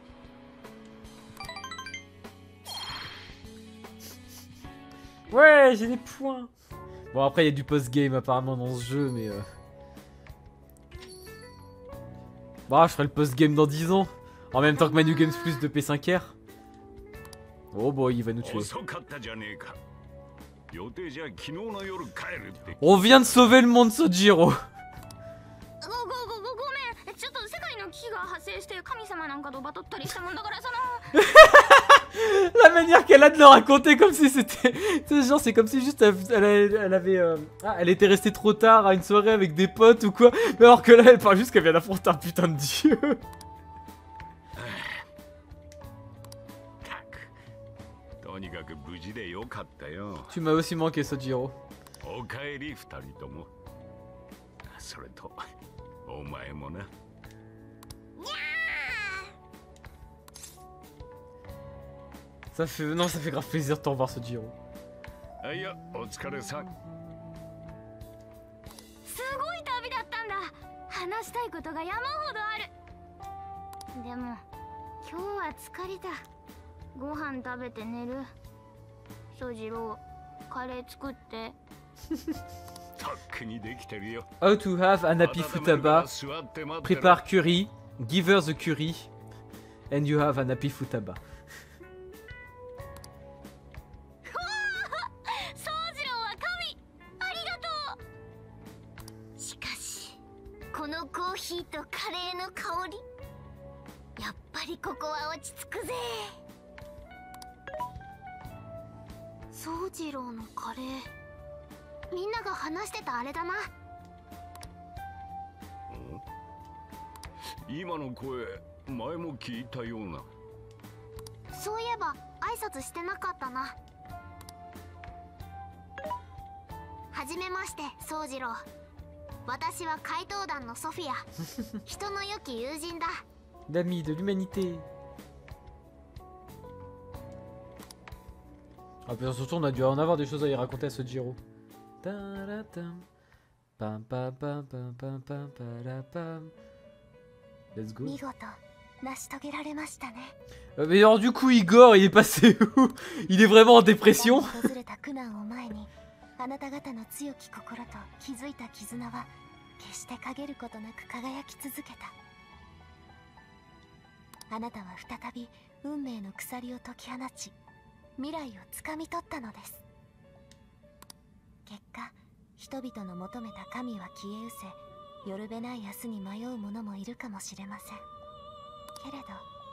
Ouais, j'ai des points. Bon, après, il y a du post-game apparemment dans ce jeu, mais... Bah, je ferai le post-game dans 10 ans. En même temps que Manu Games Plus de P5R. Oh boy, il va nous tuer. On vient de sauver le monde, Sojiro. La manière qu'elle a de le raconter comme si c'était... genre c'est comme si juste elle avait... elle était restée trop tard à une soirée avec des potes ou quoi. Mais alors que là elle parle juste qu'elle vient d'affronter un putain de dieu. Tu m'as aussi manqué Sojiro. Ça fait... Non, ça fait grave plaisir de te revoir, Sojiro. すごい旅だったんだ。話したいことが山ほどある。でも今日は疲れた。ご飯食べて寝る。宗次郎、カレー作って。 How to have an happy futaba. Prépare curry. Give her the curry. And you have an happy futaba. 宗次郎は神。ありがとう。しかしこのコーヒーとカレーの香り、やっぱりここは落ち着くぜ。宗次郎のカレー、みんなが話してたあれだな。 今の声、前も聞いたような。 そういえば挨拶してなかったな。はじめまして、宗次郎。私は怪盗団のソフィア。人の良き友人だ。 L'ami de l'humanité. Ah, puis surtout, on a dû en avoir des choses à y raconter à Sojiro. Let's go. 見事成し遂げられましたね。 Mais alors du coup Igor il est passé où? Il est vraiment en dépression? 訪れた苦難を前に、あなた方の強き心と築いた絆は決して陰ることなく輝き続けた。あなたは再び運命の鎖を解き放ち、未来をつかみ取ったのです。結果、人々の求めた神は消え失せ、よるべない明日に迷う者もいるかもしれません。けれど、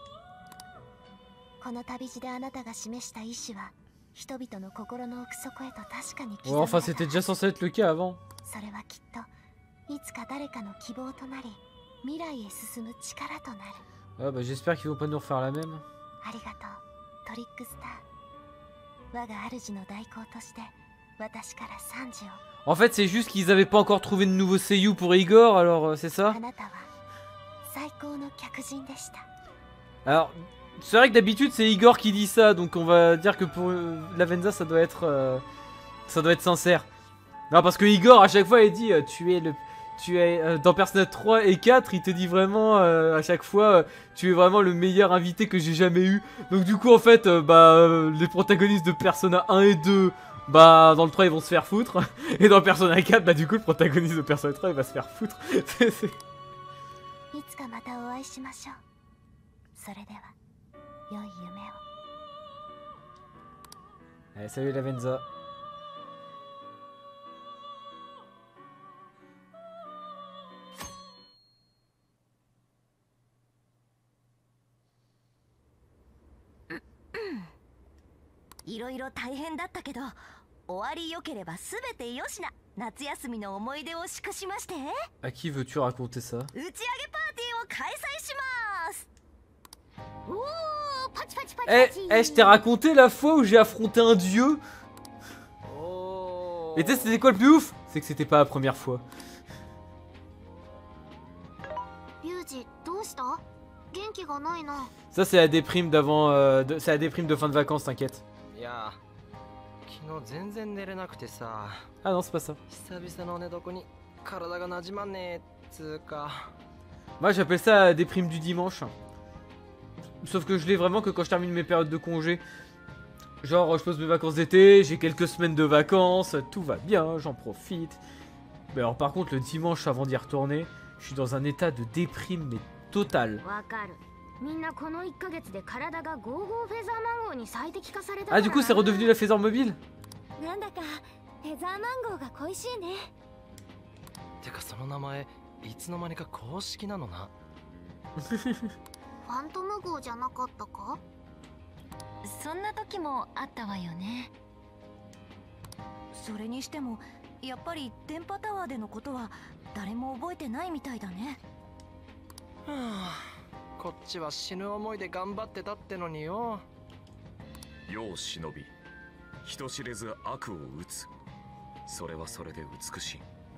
この旅路であなたが示した意志は、人々の心の奥底へと確かに刻 Ouais, まれ enfin た。 c'était déjà censé être le cas avant. それはきっといつか誰かの希望となり、未来へ進む力となる。 Ah bah j'espère qu'ils vont pas nous refaire la même. ありがとう、トリックスター。我が主の代行として私から賛辞を。 En fait c'est juste qu'ils avaient pas encore trouvé de nouveau seiyuu pour Igor, alors c'est ça? あなたは最高の客人でした。 Alors c'est vrai que d'habitude c'est Igor qui dit ça, donc on va dire que pour Lavenza ça doit être sincère. Non parce que Igor à chaque fois il dit tu es dans Persona 3 et 4 il te dit vraiment à chaque fois tu es vraiment le meilleur invité que j'ai jamais eu. Donc du coup en fait les protagonistes de Persona 1 et 2 bah dans le 3 ils vont se faire foutre et dans Persona 4 bah du coup le protagoniste de Persona 3 il va se faire foutre. いつかまたお会いしましょう。それでは良い夢を。 Allez salut Lavenza. Mmh. いろいろ大変だったけど、終わり良ければすべてよしな。夏休みの思い出を祝しまして、 À qui veux-tu raconter ça? 打ち上げパーティーを開催します。 おー、パチパチパチ Eh, パチ。 je t'ai raconté la fois où j'ai affronté un dieu. Oh. Et tu sais c'était quoi le plus ouf? C'est que c'était pas la première fois. リュウジ、どうした？元気がないな。 Ça c'est la déprime d'avant, c'est la déprime de fin de vacances, t'inquiète. いや、昨日全然寝れなくてさ。 Ah non c'est pas ça. 久々の寝床に体が馴染まんねえつうか。 Moi j'appelle ça la déprime du dimanche. Sauf que je l'ai vraiment que quand je termine mes périodes de congé. Genre je pose mes vacances d'été, j'ai quelques semaines de vacances, tout va bien, j'en profite. Mais alors par contre le dimanche avant d'y retourner, je suis dans un état de déprime mais total. わかる。みんなこの1ヶ月で体がゴーゴーフェザーマンゴーに最適化された。 Ah du coup c'est redevenu la Phaser mobile? なんだかフェザーマンゴーが恋しいね。 てかその名前いつの間にか公式なのな。 ファントム号じゃなかったか？ そんな時もあったわよね。 それにしてもやっぱり電波タワーでのことは誰も覚えてないみたいだね。 はあ、こっちは死ぬ思いで頑張ってたってのによ。 世を忍び人知れず悪を打つ、それはそれで美しい。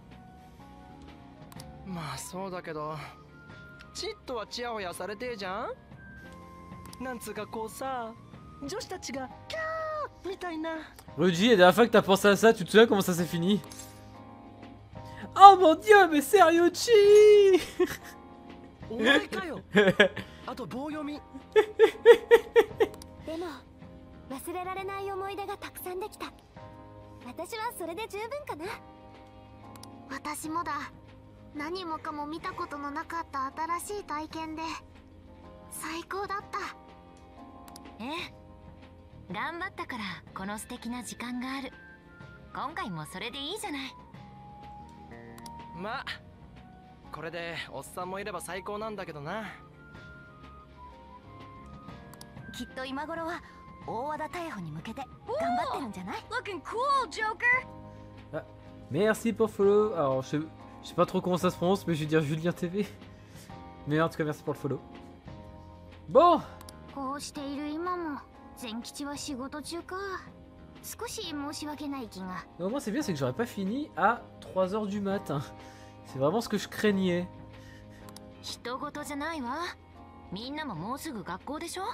まあそうだけど、ちっとはチヤホヤされてえじゃん。なんつうかこうさ、女子たちがキャーみたいな。 Rudy, la dernière fois que t'as pensé à ça, tu te souviens comment ça s'est fini? Oh mon dieu, mais c'est Ryuchi! お前かよ。あと棒読み。 でも忘れられない思い出がたくさんできた。私はそれで十分かな。私もだ。何もかも見たことのなかった新しい体験で最高だった。 ええ、頑張ったからこの素敵な時間がある。今回もそれでいいじゃない。 まあこれでおっさんもいれば最高なんだけどな。 きっと今頃は大和田逮捕に向けて頑張ってるんじゃない？ Looking cool, Joker. Merci pour follow. Alors je sais pas trop comment ça se prononce, mais je vais dire Julien TV. Mais en tout cas merci pour le follow. Bon. こうしている今も全吉は仕事中か。少し申し訳ない気が。 Au moins c'est bien, c'est que j'aurais pas fini à 3h du matin. C'est vraiment ce que je craignais. 人事じゃないわ。みんなももうすぐ学校でしょ。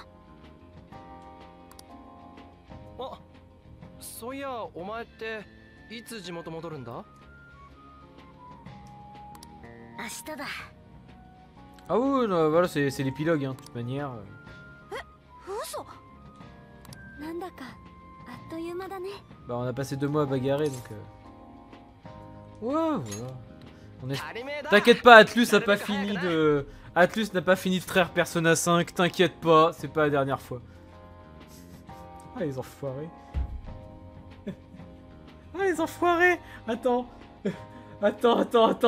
あ、そういやお前っていつ地元戻るんだ？ 明日だ。 Ah oui, non, voilà, c'est l'épilogue, hein, de toute manière. 嘘。 なんだかあっという間だね。 Bah, on a passé 2 mois à bagarrer, donc... Ouais, voilà. On est... T'inquiète pas, Atlus a pas fini de... Atlus n'a pas fini de traire Persona 5, t'inquiète pas, c'est pas la dernière fois. Ah, les enfoirés. Ah, les enfoirés. Attends. Attends,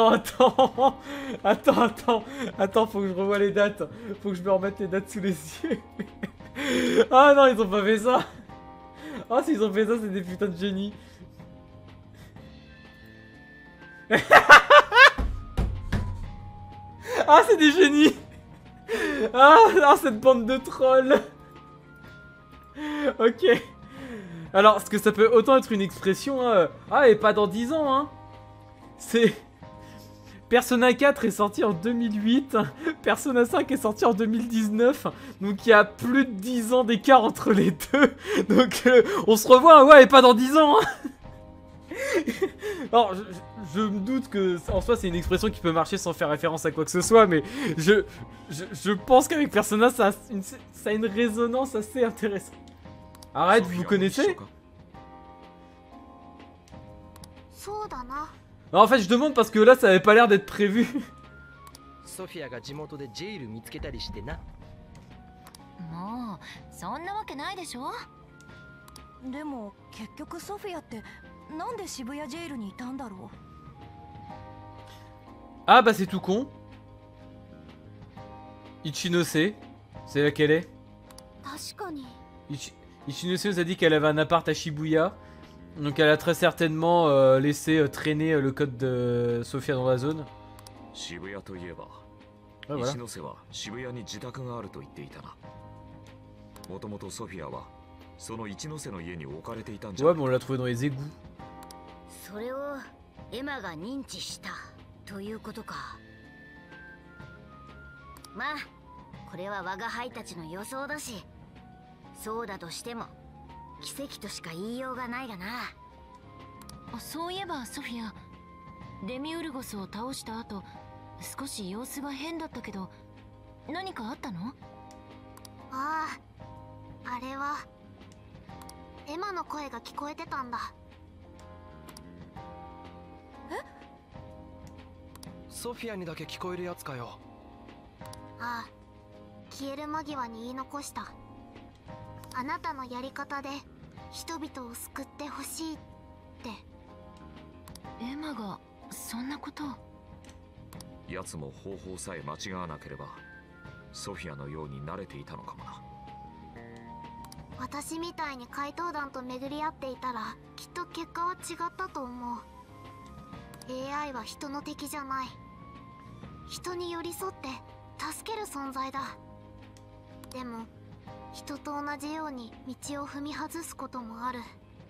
faut que je revoie les dates. Faut que je me remette les dates sous les yeux. Ah non, ils ont pas fait ça. Ah, s'ils ont fait ça, c'est des putains de génies. Ah, c'est des génies. Ah, cette bande de trolls. Ok. Alors, est-ce que ça peut autant être une expression, hein, ah, et pas dans 10 ans, hein. C'est... Persona 4 est sorti en 2008, Persona 5 est sorti en 2019, donc il y a plus de 10 ans d'écart entre les deux. Donc on se revoit, ouais, et pas dans 10 ans, hein. Alors, je me doute que en soi c'est une expression qui peut marcher sans faire référence à quoi que ce soit, mais je pense qu'avec Persona ça a une résonance assez intéressante. Arrête, vous connaissez? Non, en fait je demande parce que là ça avait pas l'air d'être prévu. ソフィアが地元でジェイル見つけたりしてな。 もうそんなわけないでしょ。 でも結局ソフィアってなんで渋谷ジェイルにいたんだろう。 Ah bah c'est tout con. Ichinose, c'est laquelle est? Ichinose nous a dit qu'elle avait un appart à Shibuya. Donc elle a très certainement laissé traîner le code de Sophia dans la zone. Shibuyaといえば、 Ah, voilà. 石ノ瀬は渋谷に自宅があると言っていたな。もともとソフィアはその一ノ瀬の家に置かれていたんじゃ。 Ouais, mais on l'a trouvé dans les égouts. それをエマが認知したということか。まあこれは我が輩たちの予想だし、そうだとしても奇跡としか言いようがないがな。そういえばソフィア、デミウルゴスを倒した後少し様子が変だったけど何かあったの？ ああ、あれはエマの声が聞こえてたんだ。 ソフィアにだけ聞こえるやつかよ。 ああ、消える間際に言い残した。あなたのやり方で人々を救ってほしいって。 エマがそんなことを。 奴も方法さえ間違わなければソフィアのように慣れていたのかもな。 私みたいに怪盗団と巡り合っていたらきっと結果は違ったと思う。 AI は人の敵じゃない。人に寄り添って助ける存在だ。でも人と同じように道を踏み外すこともある。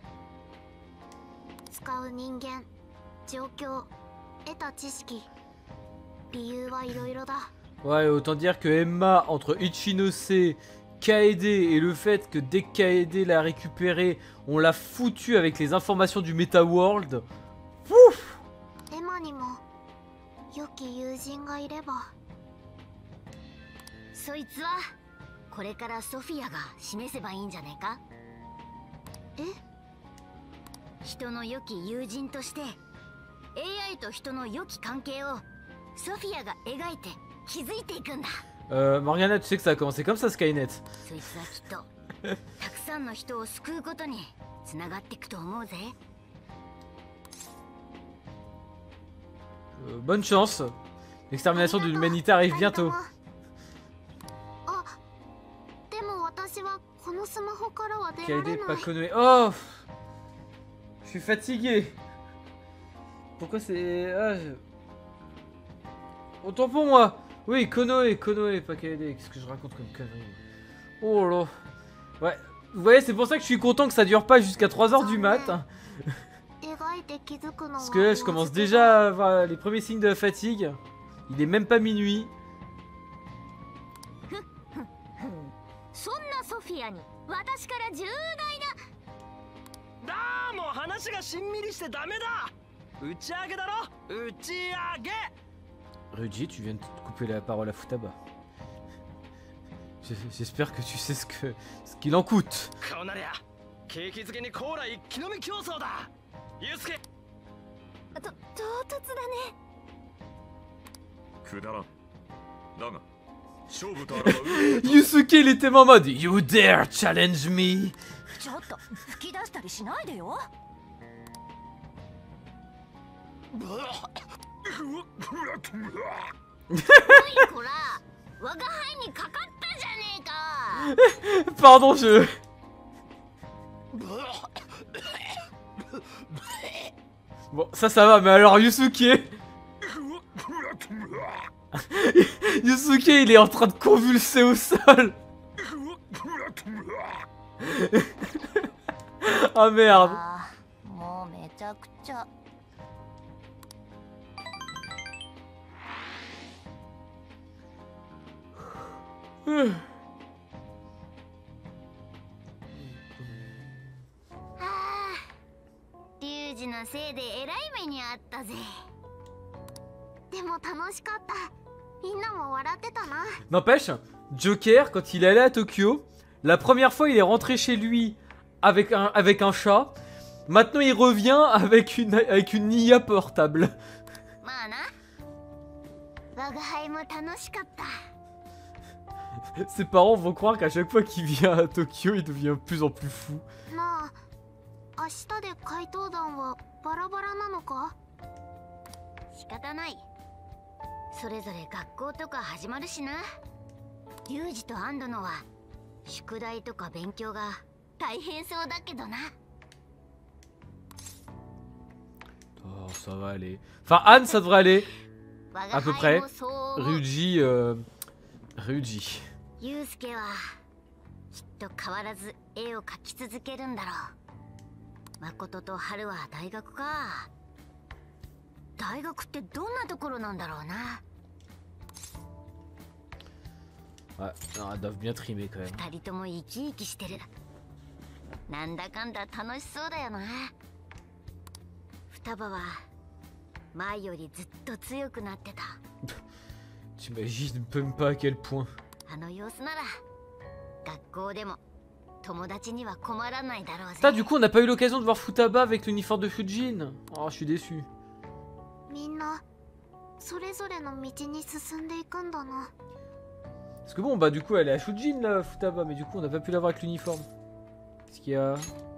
使う人間、状況、得た知識、理由はいろいろだ。 Ouais, autant dire que Emma, entre Ichinose, Kaede et le fait que dès que Kaede l'a récupéré, on l'a foutu avec les informations du Meta World. Ouf! エマにも良き友人がいれば。 そいつはこれからソフィアが示せばいいんじゃねえか。 え？ 人の良き友人として AI と人の良き関係をソフィアが描いて築いていくんだ。 Morgana, tu sais que ça a commencé comme ça, Skynet. そいつはきっとたくさんの人を救うことにつながっていくと思うぜ。 Bonne chance. L'extermination de l'humanité arrive bientôt. あ、でも私はこのスマホからは出られ Kaede, な pas い。 Konoe. Oh! Je suis fatigué. Pourquoi c'est... Ah, autant pour moi. Oui, Konoe, pas Kaede. Qu'est-ce que je raconte comme connerie? Oh là. Ouais. Vous voyez, c'est pour ça que je suis content que ça dure pas jusqu'à 3h du mat. Parce que là, je commence déjà à avoir les premiers signes de fatigue. Il est même pas minuit. そんなソフィアに私から重大な。 だー、もう話がしんみりしてダメだ。打ち上げだろ、打ち上げ。 Ryuji, tu viens de te couper la parole à Futaba. J'espère que tu sais ce qu'il en coûte. こうなりゃ景気づけにコーラ一気飲み競争だ。ユースケ。 唐突だね。 くだらん。だが勝負とあらば Yusuke, il était en mode You dare challenge me. ちょっと吹き出したりしないでよ。 おいこら、我が輩にかかったじゃねえか。 Pardon, je... Bon, ça va, mais alors Yusuke... Yusuke, il est en train de convulser au sol. Ah merde. あーもうめちゃくちゃ。 リュウジのせいでえらい目にあったぜ。でも楽しかった。みんなも笑ってたな。 N'empêche, Joker, quand il est allé à Tokyo, la première fois il est rentré chez lui avec un chat. Maintenant il revient avec une IA portable. まあな。我が輩も楽しかった。 Ses parents vont croire qu'à chaque fois qu'il vient à Tokyo, il devient de plus en plus fou. なあ、明日で怪盗団はバラバラなのか？仕方ない。それぞれ学校とか始まるしな。リュウジとアンドのは宿題とか勉強が大変そうだけどな。 Oh, ça va aller. Enfin, Anne, ça devrait aller. À peu près. Ryuji, Ryuji. ユウスケはきっと変わらず絵を描き続けるんだろう。誠と春は大学か。大学ってどんなところなんだろうな。 Ouais, non, elles doivent bien trimer quand même. 二人とも生き生きしてる。なんだかんだ楽しそうだよな。双葉は前よりずっと強くなってた。 T'imagines même pas à quel point. あの様子なら学校でも友達には困らないだろうぜ。 Putain, du coup, on n'a pas eu l'occasion de voir Futaba avec l'uniforme de Fujin. Oh, je suis déçu. みんなそれぞれの道に進んでいくんだな。 Parce que bon, bah du coup, elle est à Fujin là, Futaba, mais du coup, on n'a pas pu l'avoir avec l'uniforme. Qu'est-ce qu'il y a?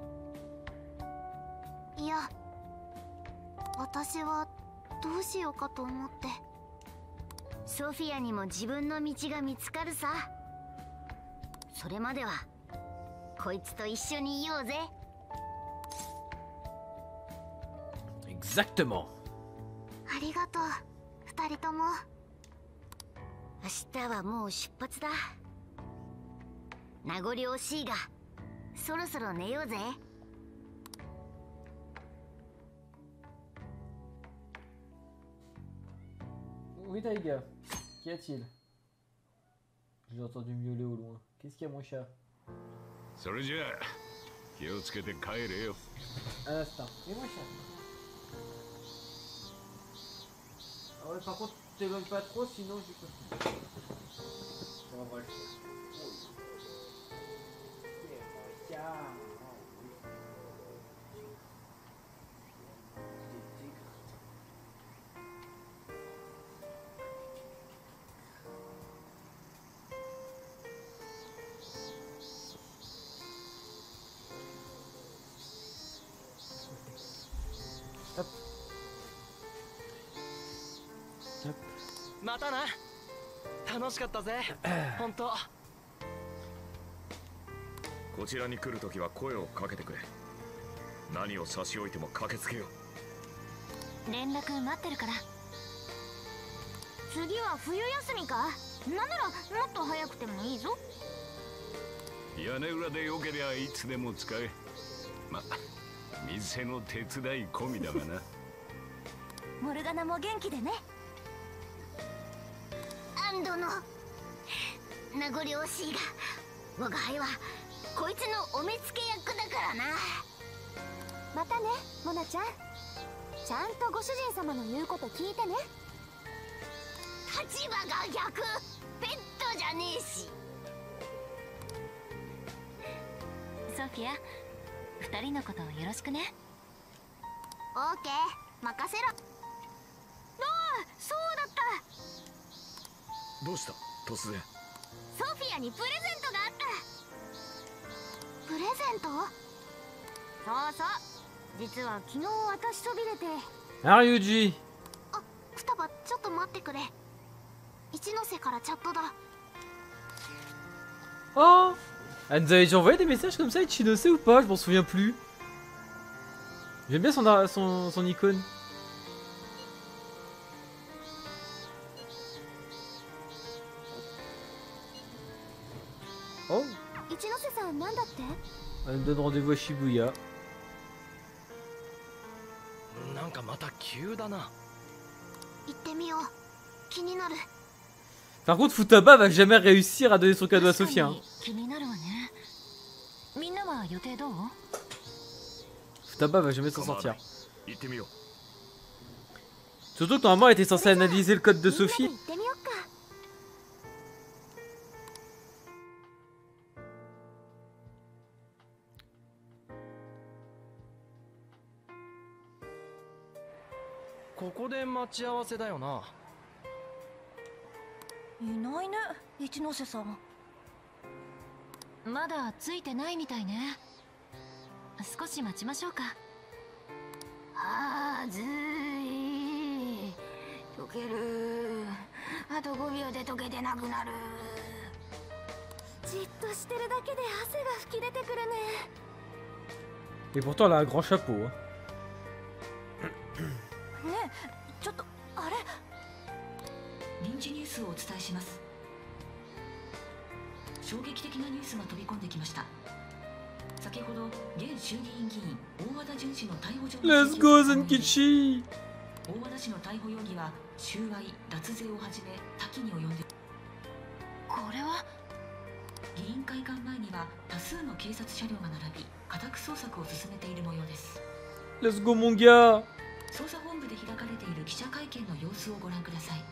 いや、私はどうしようかと思って。ソフィアにも自分の道が見つかるさ。それまではこいつと一緒にいようぜ。 Exactement. ありがとう、二人とも。明日はもう出発だ。名残惜しいが、そろそろ寝ようぜ。 Oui, Taïga. Qu'y a-t-il? J'ai entendu miauler au loin. Qu'est-ce qu'il y a, mon chat? それじゃあ気をつけて帰れよ。 Un instant. Et mon chat? Ah ouais, par contre, t'éloignes pas trop, sinon je peux. Ça va pas le faire. Hop. Hop. またな。楽しかったぜ。本当。 こちらに来るときは声をかけてくれ。何を差し置いても駆けつけよう。 連絡待ってるから。次は冬休みか？なんならもっと早くてもいいぞ。 屋根裏でよけりゃいつでも使え。ま、店の手伝い込みだがな。 モルガナも元気でね。 アンドの名残惜しいが、我が輩はこいつのお目付け役だからな。またね、モナちゃん。ちゃんとご主人様の言うこと聞いてね。 立場が逆。ペットじゃねえし。 ソフィア、二人のことをよろしくね。 オーケー、任せろ。 ああ、そうだった。 どうした突然。 ソフィアにプレゼントがあった。プレゼント？そうそう、実は昨日私そびれて。 Ah, Ryuji. あ、双葉ちょっと待ってくれ。一ノ瀬からチャットだ。 Oh, elle nous avait déjà envoyé des messages comme ça, Ichinose ou pas? Je m'en souviens plus. J'aime bien son icône. Oh, 一ノ瀬さん、なんだって？ elle me donne rendez-vous à Shibuya. なんかまた急だな。 行ってみよう。気になる。 Par contre, Futaba va jamais réussir à donner son cadeau à Sophia. Hein. 気になるわね。みんなは予定どう？ Futaba va jamais s'en sortir. 行ってみよう。 Surtout que normalement, elle était censée analyser le code de Sophie. 行ってみよっか。 ここで待ち合わせだよな。 いないね、一ノ瀬さん。 まだついてないみたいね。少し待ちましょうか。 あーずい。溶ける。あと5秒で溶けてなくなる。じっとしてるだけで汗が吹き出てくるね。 Et pourtant, elle a un grand chapeau. Hein. ねえ、ちょっとあれ。 臨時ニュースをお伝えします。衝撃的なニュースが飛び込んできました。先ほど現衆議院議員大和田淳氏の逮捕状が Let's go, Zenkichi! 大和田氏の逮捕容疑は収賄、脱税をはじめ多岐に及んで、 これは議員会館前には多数の警察車両が並び家宅捜索を進めている模様です。 Let's go, mon gars! 捜査本部で開かれている記者会見の様子をご覧ください。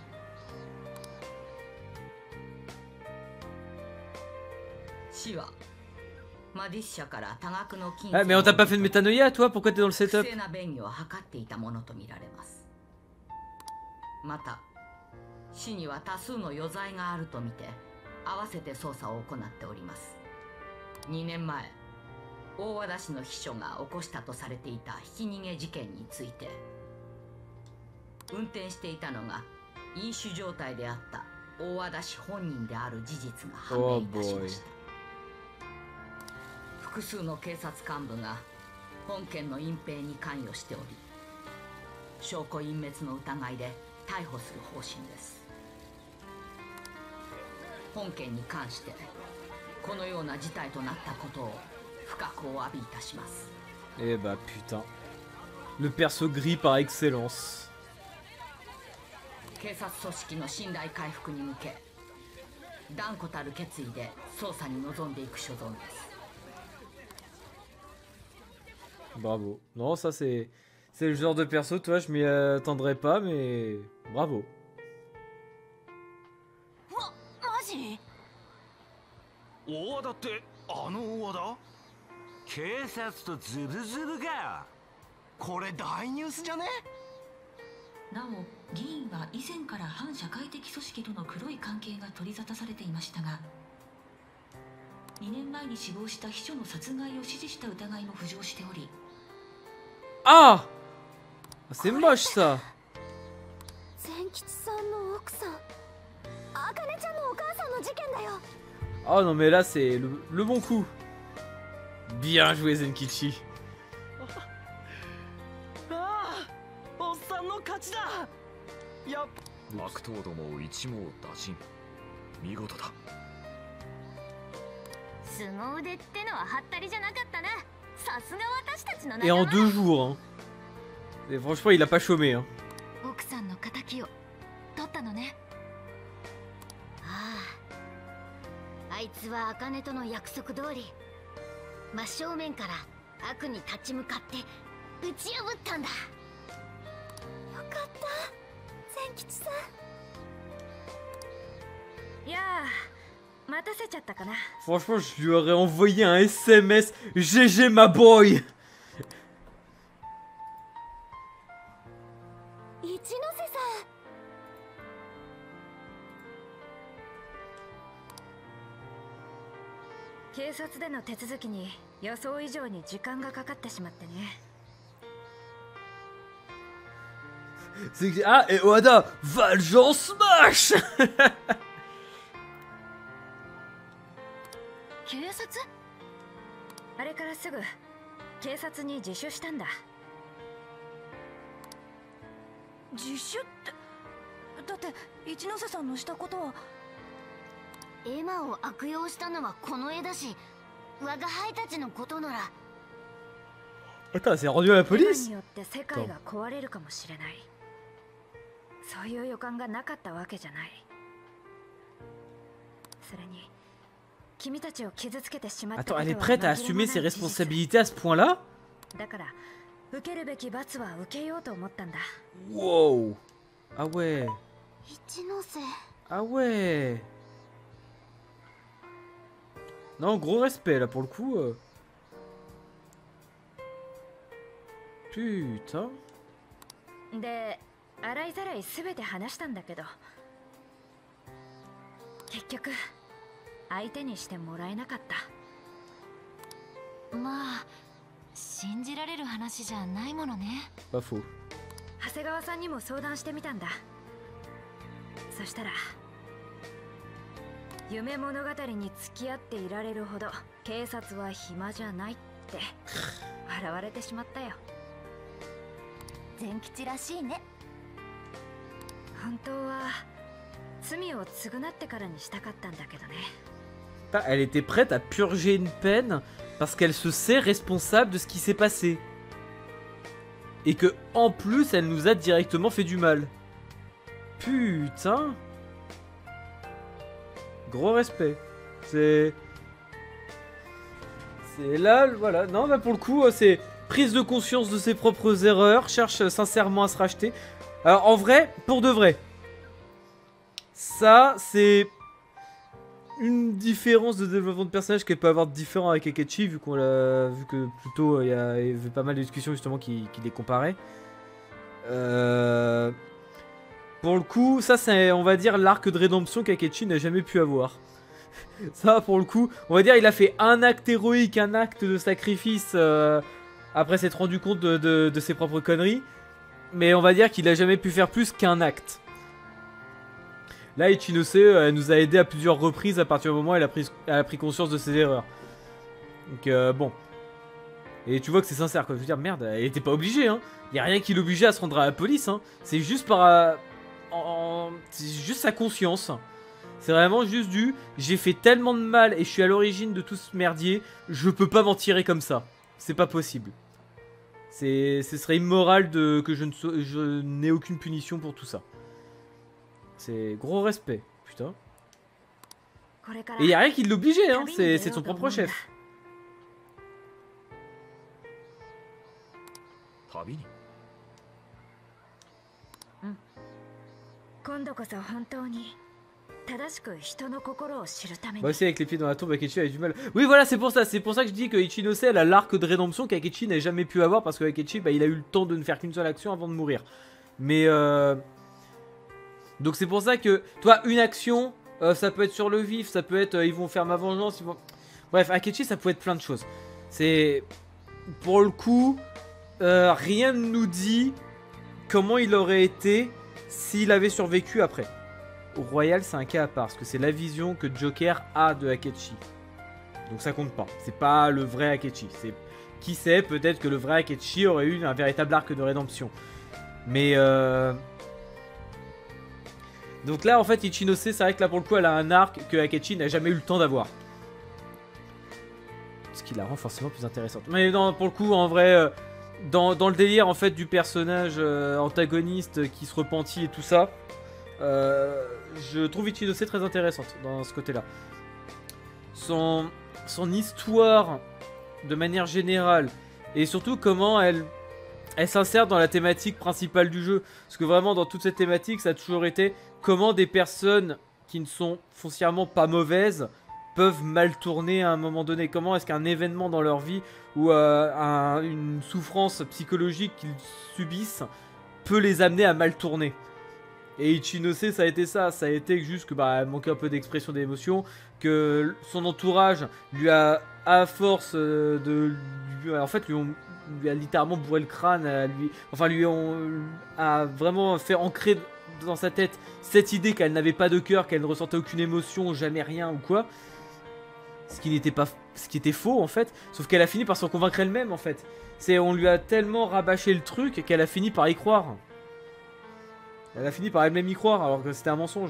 市はマディス社から多額の金 Ah, mais on t'a pas fait de métanoïa, toi? Pourquoi t'es dans le 不 setup? 正な便宜を図っていたものとみられます。また市には多数の余罪があるとみて合わせて捜査を行っております。2年前大和田市の秘書が起こしたとされていたひき逃げ事件について、運転していたのが飲酒状態であった大和田氏本人である事実が判明いたしました。複数の警察幹部が本件の隠蔽に関与しており、証拠隠滅の疑いで逮捕する方針です。本件に関してこのような事態となったことを深くお詫びいたします。 Eh bah putain. Le perso gris par excellence. 警察組織の信頼回復に向け断固たる決意で捜査に臨んでいく所存です。 Bravo. Non, ça c'est le genre de perso, toi, je m'y attendrais pas, mais bravo. マジ？ 大和田ってあの大和田？警察とズブズブか。 これ大ニュースじゃね？ なお議員は以前から反社会的組織との黒い関係が取り沙汰されていましたが、2年前に死亡した秘書の殺害を指示した疑いも浮上しており、 Ah! C'est moche ça! 千吉さんの奥さん、あかねちゃんのお母さんの事件だよ。 Oh non, mais là c'est le bon coup. Bien joué, Zenkichi. ああ、おっさんの勝ちだ。やっ悪党どもを一網打尽。見事だ。 凄腕ってのはハッタリじゃなかったな。さすが私たちの Et en 2 jours, hein. Et franchement, il a pas chômé, hein. 奥さんの敵を取ったのね。 ああ、あいつは茜との約束通り真正面から悪に立ち向かって打ち破ったんだ。よかった、千吉さん。 いやー待たせちゃったかな。 Franchement, je lui aurais envoyé un SMS. GG ma boy. 一ノ瀬さん。 警察での手続きに予想以上に時間がかかってしまってね。 Ah, et Oda, Valjean Smash. 警察？ あれからすぐ警察に自首したんだ。 自首ってだって一ノ瀬さんのしたことは。 エマを悪用したのはこの絵だし、我が輩たちのことなら。 Attends, c'est rendu à la エマ police? によって世界が壊れるかもしれない。そういう予感がなかったわけじゃない。それに君たちを傷つけてしまったこ Attends, と elle は est prête à 紛れもない assumer ses 事実。 responsabilités à ce point-là? だから受けるべき罰は受けようと思ったんだ。 Wow. Ah ouais. 一ノ瀬。 Ah ouais. Non, gros respect là pour le coup. Putain. で洗いざらい全て話したんだけど、結局相手にしてもらえなかった。 まあ信じられる話じゃないものね。 Pas faux. 長谷川さんにも相談してみたんだ。そしたら夢物語に付き合っていられるほど警察は暇じゃないって笑われてしまったよ。 善吉らしいね。 本当は罪を償ってからにしたかったんだけどね。 Elle était prête à purger une peine parce qu'elle se sait responsable de ce qui s'est passé. Et que, en plus, elle nous a directement fait du mal. Putain. Gros respect. C'est là, voilà. Non, bah pour le coup, c'est prise de conscience de ses propres erreurs, cherche sincèrement à se racheter. Alors, en vrai, pour de vrai, ça, c'est une différence de développement de personnage qu'elle peut avoir de différent avec Akechi, vu qu'on l'a vu que plutôt il y avait pas mal de discussions justement qui les comparaient. Pour le coup, ça c'est, on va dire, l'arc de rédemption qu'Akechi n'a jamais pu avoir. Ça, pour le coup, on va dire, il a fait un acte héroïque, un acte de sacrifice après s'être rendu compte de ses propres conneries. Mais on va dire qu'il a jamais pu faire plus qu'un acte. Là, Ichinose, elle nous a aidé à plusieurs reprises à partir du moment où elle a pris conscience de ses erreurs. Donc, bon. Et tu vois que c'est sincère, quoi. Je veux dire, merde, elle était pas obligée, hein. Y a rien qui l'obligeait à se rendre à la police, hein. C'est juste par... c'est juste sa conscience. C'est vraiment juste du... J'ai fait tellement de mal et je suis à l'origine de tout ce merdier. Je peux pas m'en tirer comme ça. C'est pas possible. Ce serait immoral que je n'ai aucune punition pour tout ça. C'est gros respect, putain. Et y a rien qui l'obligeait, hein, c'est son propre chef. Moi aussi avec les pieds dans la tombe, Akechi a eu du mal. Oui voilà, c'est pour ça que je dis que Ichinose elle a l'arc de rédemption qu'Akechi n'a jamais pu avoir parce que Akechi bah, il a eu le temps de ne faire qu'une seule action avant de mourir. Mais donc c'est pour ça que, toi, une action, ça peut être sur le vif, ça peut être, ils vont faire ma vengeance, ils vont... Bref, Akechi, ça peut être plein de choses. C'est... Pour le coup, rien ne nous dit comment il aurait été s'il avait survécu après. Au Royal, c'est un cas à part, parce que c'est la vision que Joker a de Akechi. Donc ça compte pas, c'est pas le vrai Akechi. Qui sait, peut-être que le vrai Akechi aurait eu un véritable arc de rédemption. Mais donc là en fait Ichinose c'est vrai que là pour le coup elle a un arc que Akechi n'a jamais eu le temps d'avoir. Ce qui la rend forcément plus intéressante. Mais non, pour le coup en vrai dans le délire en fait du personnage antagoniste qui se repentit et tout ça, je trouve Ichinose très intéressante dans ce côté là. Son histoire de manière générale et surtout comment elle s'insère dans la thématique principale du jeu. Parce que vraiment, dans toute cette thématique, ça a toujours été comment des personnes qui ne sont foncièrement pas mauvaises peuvent mal tourner à un moment donné. Comment est-ce qu'un événement dans leur vie ou une souffrance psychologique qu'ils subissent peut les amener à mal tourner? Et Ichinose, ça a été ça. Ça a été juste que elle manquait un peu d'expression d'émotion, que son entourage lui a, à force en fait, lui a littéralement bourré le crâne, a vraiment fait ancrer dans sa tête cette idée qu'elle n'avait pas de cœur, qu'elle ne ressentait aucune émotion, jamais rien ou quoi. Ce qui était faux en fait, sauf qu'elle a fini par s'en convaincre elle-même en fait. On lui a tellement rabâché le truc qu'elle a fini par y croire. Elle a fini par elle-même y croire alors que c'était un mensonge.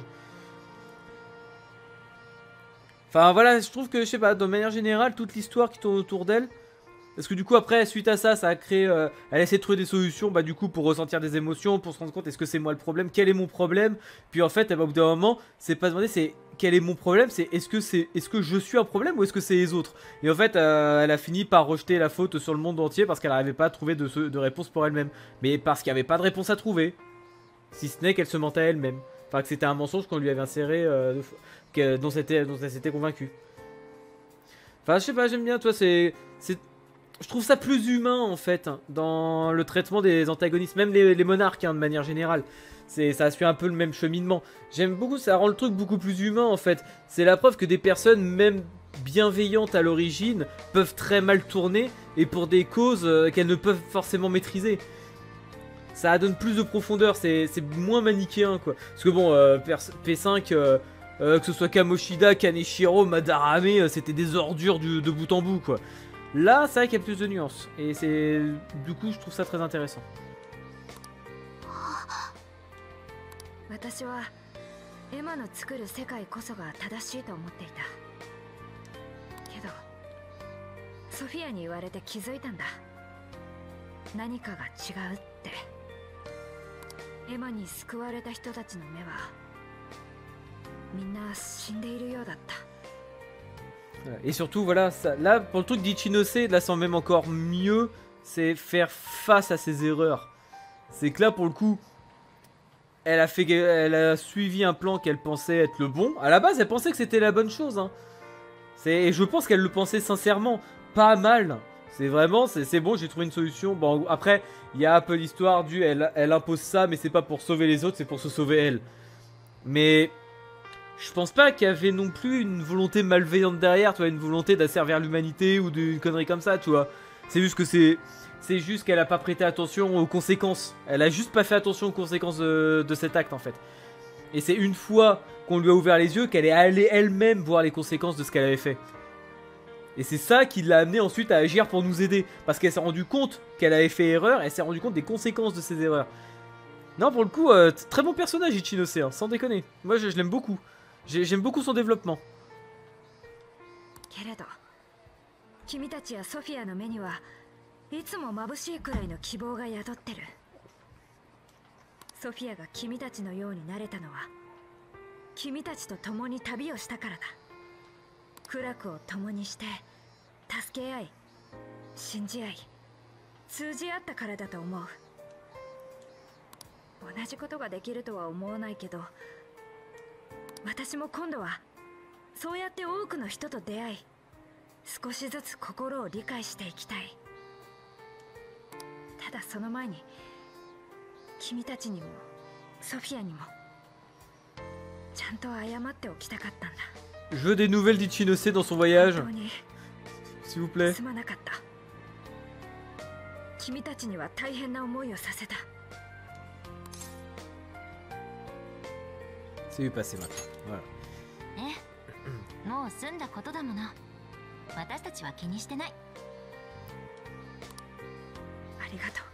Enfin voilà, je trouve que, je sais pas, de manière générale, toute l'histoire qui tourne autour d'elle, parce que du coup après, suite à ça, ça a créé, elle essaie de trouver des solutions, du coup pour ressentir des émotions, pour se rendre compte, est-ce que c'est moi le problème, quel est mon problème, puis en fait, au bout d'un moment, c'est pas demander, c'est quel est mon problème, c'est est-ce que je suis un problème ou est-ce que c'est les autres. Et en fait, elle a fini par rejeter la faute sur le monde entier parce qu'elle n'arrivait pas à trouver de réponse pour elle-même, mais parce qu'il n'y avait pas de réponse à trouver, si ce n'est qu'elle se mentait à elle-même. Enfin, que c'était un mensonge qu'on lui avait inséré, dont elle s'était convaincue. Enfin, je sais pas, j'aime bien, toi, je trouve ça plus humain, en fait, dans le traitement des antagonistes, même les monarques, de manière générale. Ça suit un peu le même cheminement. J'aime beaucoup, ça rend le truc beaucoup plus humain, en fait. C'est la preuve que des personnes, même bienveillantes à l'origine, peuvent très mal tourner, et pour des causes qu'elles ne peuvent forcément maîtriser. Ça donne plus de profondeur, c'est moins manichéen, quoi. Parce que bon, P5, que ce soit Kamoshida, Kaneshiro, Madarame, c'était des ordures de bout en bout, quoi. Là, c'est vrai qu'il y a plus de nuances. Et du coup, je trouve ça très intéressant. 私はエマの作る世界こそが正しいと思っていたけどソフィアに言われて気づいたんだ何かが違うってエマに救われた人たちの目はみんな死んでいるようだった Et surtout, voilà, là, pour le truc d'Ichinose, là, c'est même encore mieux, c'est faire face à ses erreurs. C'est que là, pour le coup, elle a suivi un plan qu'elle pensait être le bon. À la base, elle pensait que c'était la bonne chose. Hein. Et je pense qu'elle le pensait sincèrement, pas mal. C'est vraiment, c'est bon, j'ai trouvé une solution. Bon, après, il y a un peu l'histoire du, elle impose ça, mais c'est pas pour sauver les autres, c'est pour se sauver elle. Mais je pense pas qu'il y avait non plus une volonté malveillante derrière, tu vois, une volonté d'asservir l'humanité ou d'une connerie comme ça, tu vois. C'est juste que c'est juste qu'elle a pas prêté attention aux conséquences. Elle a juste pas fait attention aux conséquences de cet acte, en fait. Et c'est une fois qu'on lui a ouvert les yeux qu'elle est allée elle-même voir les conséquences de ce qu'elle avait fait. Et c'est ça qui l'a amené ensuite à agir pour nous aider. Parce qu'elle s'est rendue compte qu'elle avait fait erreur, elle s'est rendue compte des conséquences de ses erreurs. Non, pour le coup, très bon personnage, Ichinose, hein, sans déconner. Moi, je l'aime beaucoup. J'aime beaucoup son développement. けれど君たちやソフィアの目にはいつも眩しいくらいの希望が宿ってるソフィアが君たちのようになれたのは君たちと共に旅をしたからだ苦楽を共にして助け合い信じ合い通じ合ったからだと思う同じことができるとは思わないけど私も今度はそうやって多くの人と出会い少しずつ心を理解していきたいただその前に君たちにもソフィアにもちゃんと謝っておきたかったんだ Je veux des nouvelles d'Ichinose dans son voyage. S'il vous plaît. すまなかった君たちには大変な思いをさせた C'est lui passé maintenant. Voilà. もう済んだことだもの私たちは気にしてないありがとう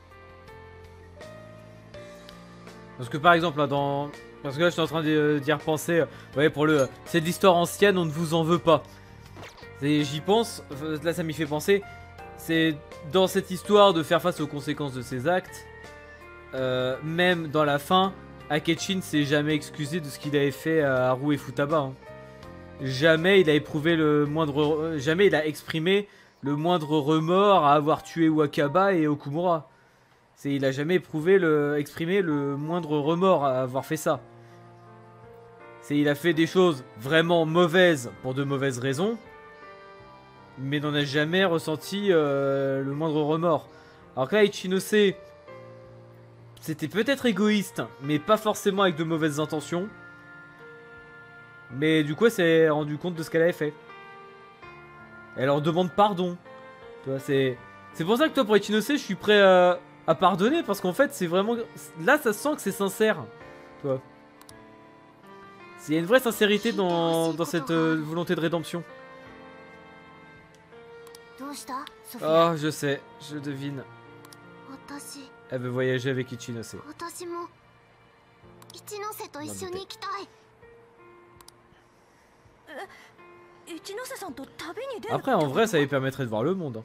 Parce que par exemple, là, parce que là, je suis en train d'y repenser. Ouais, pour c'est de l'histoire ancienne, on ne vous en veut pas. J'y pense, là, ça m'y fait penser. C'est dans cette histoire de faire face aux conséquences de ses actes. Même dans la fin, Akechin s'est jamais excusé de ce qu'il avait fait à Haru et Futaba. Hein. Jamais il a éprouvé jamais il a exprimé le moindre remords à avoir tué Wakaba et Okumura. Il a jamais exprimé le moindre remords à avoir fait ça. Il a fait des choses vraiment mauvaises pour de mauvaises raisons, mais n'en a jamais ressenti le moindre remords. Alors que là, Ichinose, c'était peut-être égoïste, mais pas forcément avec de mauvaises intentions. Mais du coup, elle s'est rendu compte de ce qu'elle avait fait. Elle leur demande pardon. Tu vois, c'est pour ça que toi, pour Ichinose, je suis prêt à pardonner, parce qu'en fait, c'est vraiment... Là, ça sent que c'est sincère. Tu vois. Il y a une vraie sincérité dans cette volonté de rédemption. Oh, je sais, je devine. Elle veut voyager avec Ichinose. Après, en vrai, ça lui permettrait de voir le monde.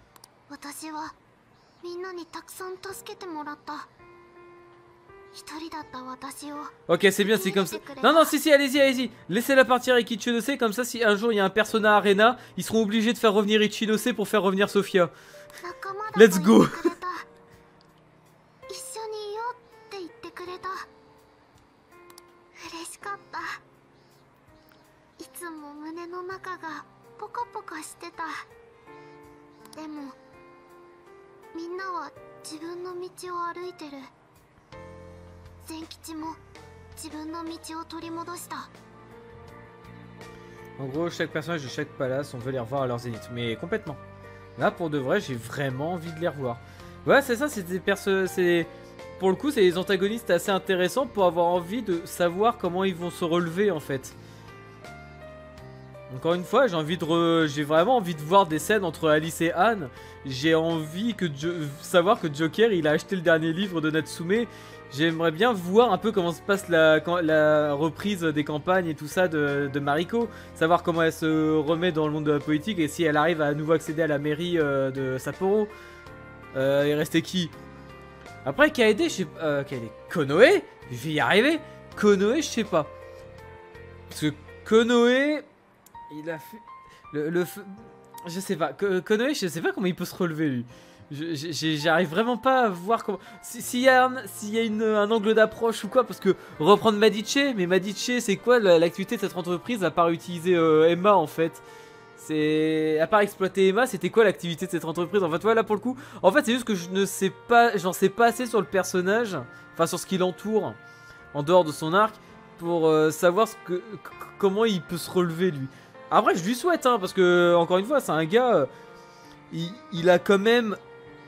Ok, c'est bien, c'est comme ça. Non, non, si, allez-y, allez-y. Laissez-la partir avec Ichinose, comme ça, si un jour il y a un Persona Arena, ils seront obligés de faire revenir Ichinose pour faire revenir Sophia. Let's go. En gros, chaque personnage de chaque palace, on veut les revoir à leur zénith. Mais complètement. Là, pour de vrai, j'ai vraiment envie de les revoir. Ouais, c'est ça, c'est des persos... Pour le coup, c'est des antagonistes assez intéressants pour avoir envie de savoir comment ils vont se relever, en fait. Encore une fois, j'ai vraiment envie de voir des scènes entre Alice et Anne. J'ai envie savoir que Joker, il a acheté le dernier livre de Natsume. J'aimerais bien voir un peu comment se passe la reprise des campagnes et tout ça de Mariko. Savoir comment elle se remet dans le monde de la politique et si elle arrive à nouveau accéder à la mairie de Sapporo. Il restait qui? Après, Kaede, je sais pas... Konoe? Je vais y arriver. Konoe, je sais pas. Parce que Konoe... Il a fait... Je sais pas. Konoe, je sais pas comment il peut se relever, lui. J'arrive vraiment pas à voir comment... S'il y a un angle d'approche ou quoi, parce que reprendre Medici, mais Medici, c'est quoi l'activité de cette entreprise à part utiliser Emma, en fait? À part exploiter Emma, c'était quoi l'activité de cette entreprise? En fait, voilà, pour le coup, en fait, c'est juste que je ne sais pas, j'en sais pas assez sur le personnage, enfin sur ce qui l'entoure, en dehors de son arc, pour savoir comment il peut se relever, lui. Après, je lui souhaite, hein, parce que, encore une fois, c'est un gars, il a quand même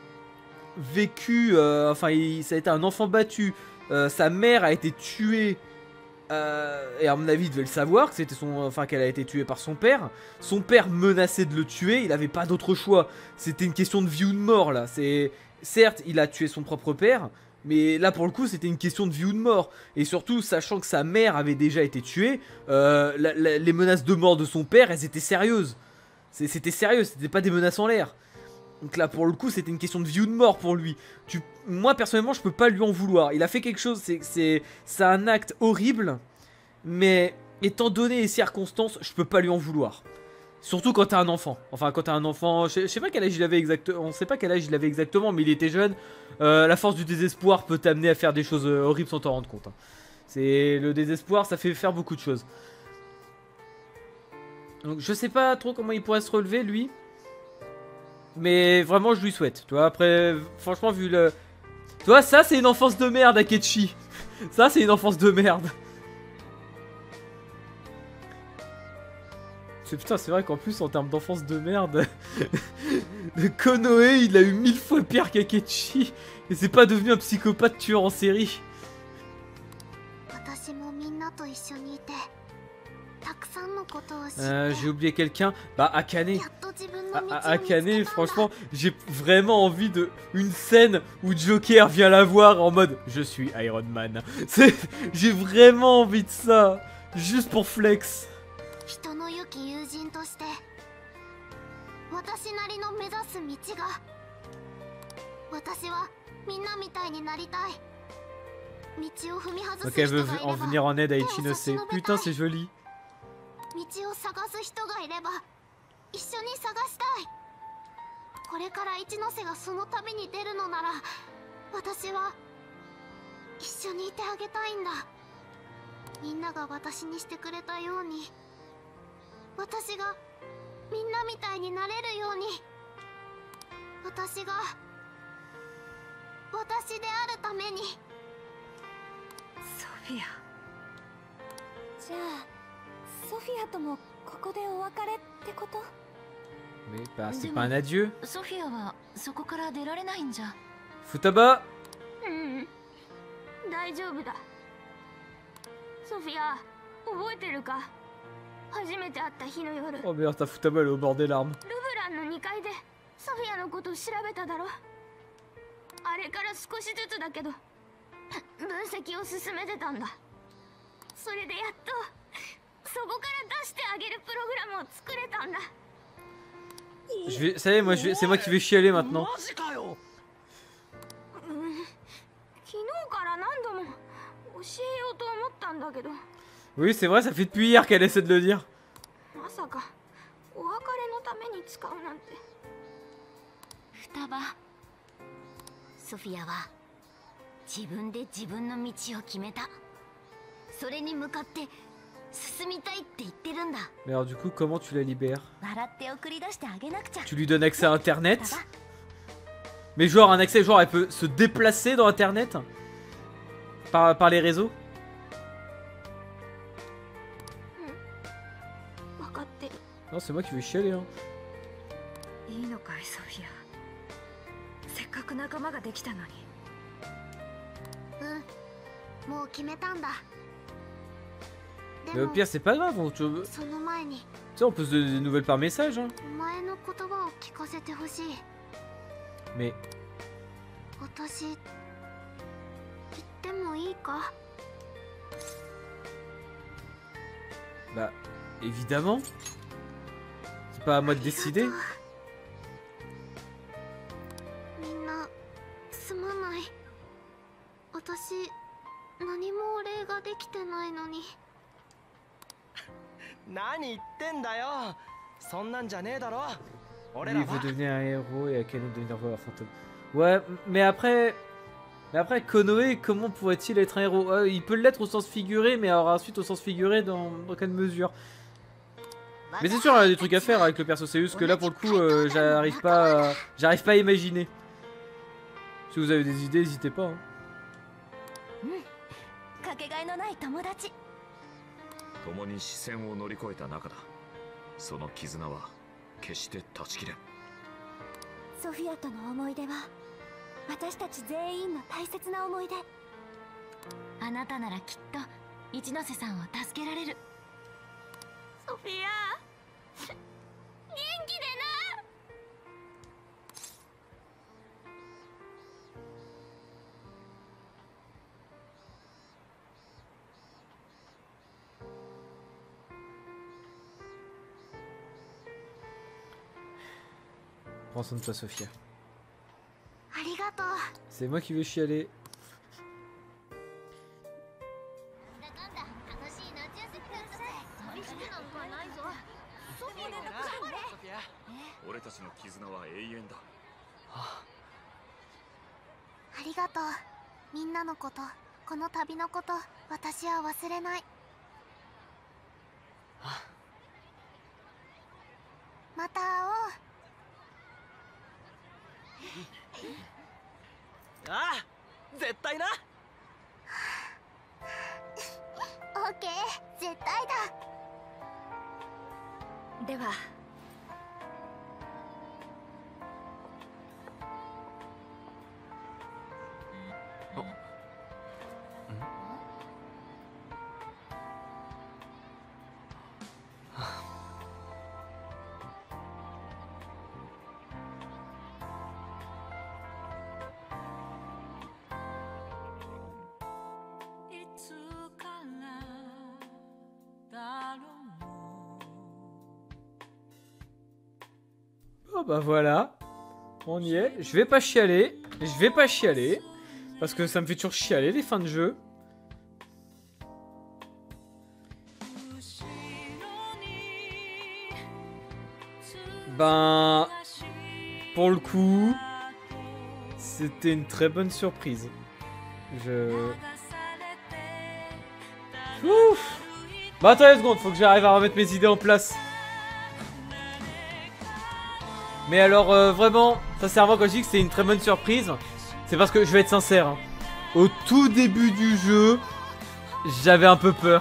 vécu, enfin, ça a été un enfant battu, sa mère a été tuée. Et à mon avis il devait le savoir que c'était qu'elle a été tuée par son père. Son père menaçait de le tuer, il avait pas d'autre choix. C'était une question de vie ou de mort là. Certes il a tué son propre père, mais là pour le coup c'était une question de vie ou de mort. Et surtout sachant que sa mère avait déjà été tuée, les menaces de mort de son père elles étaient sérieuses. C'était sérieux, c'était pas des menaces en l'air. Donc là pour le coup c'était une question de vie ou de mort pour lui. Moi personnellement je peux pas lui en vouloir. Il a fait quelque chose, c'est un acte horrible. Mais étant donné les circonstances, je peux pas lui en vouloir. Surtout quand t'as un enfant. Enfin quand t'as un enfant, je sais pas quel âge il avait exactement. On sait pas quel âge il avait exactement, mais il était jeune. La force du désespoir peut t'amener à faire des choses horribles sans t'en rendre compte. Le désespoir, ça fait faire beaucoup de choses. Donc je sais pas trop comment il pourrait se relever lui. Mais vraiment je lui souhaite. Tu vois, après, franchement vu le... Tu vois, ça c'est une enfance de merde Akechi. Ça c'est une enfance de merde. Putain, c'est vrai qu'en plus en termes d'enfance de merde, Konoe il a eu 1000 fois pire qu'Akechi. Et c'est pas devenu un psychopathe tueur en série. J'ai oublié quelqu'un. Bah Akane. Akane, franchement, j'ai vraiment envie de une scène où Joker vient la voir en mode je suis Iron Man. J'ai vraiment envie de ça, juste pour flex. Donc elle veut en venir en aide à Ichinose. Putain, c'est joli. みんなが私にしてくれたように、私がみんなみたいになれるように、私が私であるために。 ソフィア。 じゃあソフィアともここでお別れってこと？ Mais bah, c'est pas un adieu. ソフィアはそこから出られないんじゃ。 Futaba. 大丈夫だ。ソフィア、覚えてるか？初めて会った日の夜。 Oh merde, ta Futaba elle est au bord des larmes. ルブランの2階でソフィアのことを調べただろ。あれから少しずつだけど分析を進めてたんだ。それでやっとそこから出してあげるプログラムを作れたんだ。 Ça y est, c'est moi qui vais chialer maintenant. 昨日から何度も教えようと思ったんだけど。 Oui, c'est vrai, ça fait depuis hier qu'elle essaie de le dire. まさかお別れのために使うなんて。 双葉。 ソフィアは自分で自分の道を決めた。それに向かって進みたいって言ってるんだ。 Mais alors du coup, comment tu la libères? 笑って送り出してあげなくちゃ。 Tu lui donnes accès à internet? Mais genre un accès, genre elle peut se déplacer dans internet? Par les réseaux? 分かってる。 Non, c'est moi qui vais chialer, hein. いいのかいソフィア。せっかく仲間ができたのに。 もう決めたんだ。 Mais au pire, c'est pas grave, tu sais, on peut se donner des nouvelles par message, hein. Mais... Bah, évidemment. C'est pas à moi de décider. Lui, il veut devenir un héros et Akane devenir un fantôme. Ouais, mais après... Konoe, comment pourrait-il être un héros? Il peut l'être au sens figuré, mais alors ensuite au sens figuré dans quelle mesure? Mais c'est sûr, il y a des trucs à faire avec le perso Seus que là pour le coup, j'arrive pas à imaginer. Si vous avez des idées, n'hésitez pas. Hein. かけがえのない友達。 共に視線を乗り越えた仲だ。その絆は決して断ち切れん。 ソフィアとの思い出は私たち全員の大切な思い出。 あなたならきっと一ノ瀬さんを助けられる。 ソフィア、元気でな。 Prends soin de toi, Sophia. ありがとう。 C'est moi qui vais chialer. 俺たちの絆は永遠だ。 ありがとう。みんなのこと、この旅のこと、私は忘れない。また会おう。 ああ、絶対な。 オッケー、絶対だ。 では。 Oh bah voilà, on y est. Je vais pas chialer, parce que ça me fait toujours chialer les fins de jeu. Ben, pour le coup, c'était une très bonne surprise. Ouf. Bah attends une seconde, faut que j'arrive à remettre mes idées en place. Mais alors vraiment, sincèrement quand je dis que c'est une très bonne surprise, c'est parce que je vais être sincère. Hein. Au tout début du jeu, j'avais un peu peur.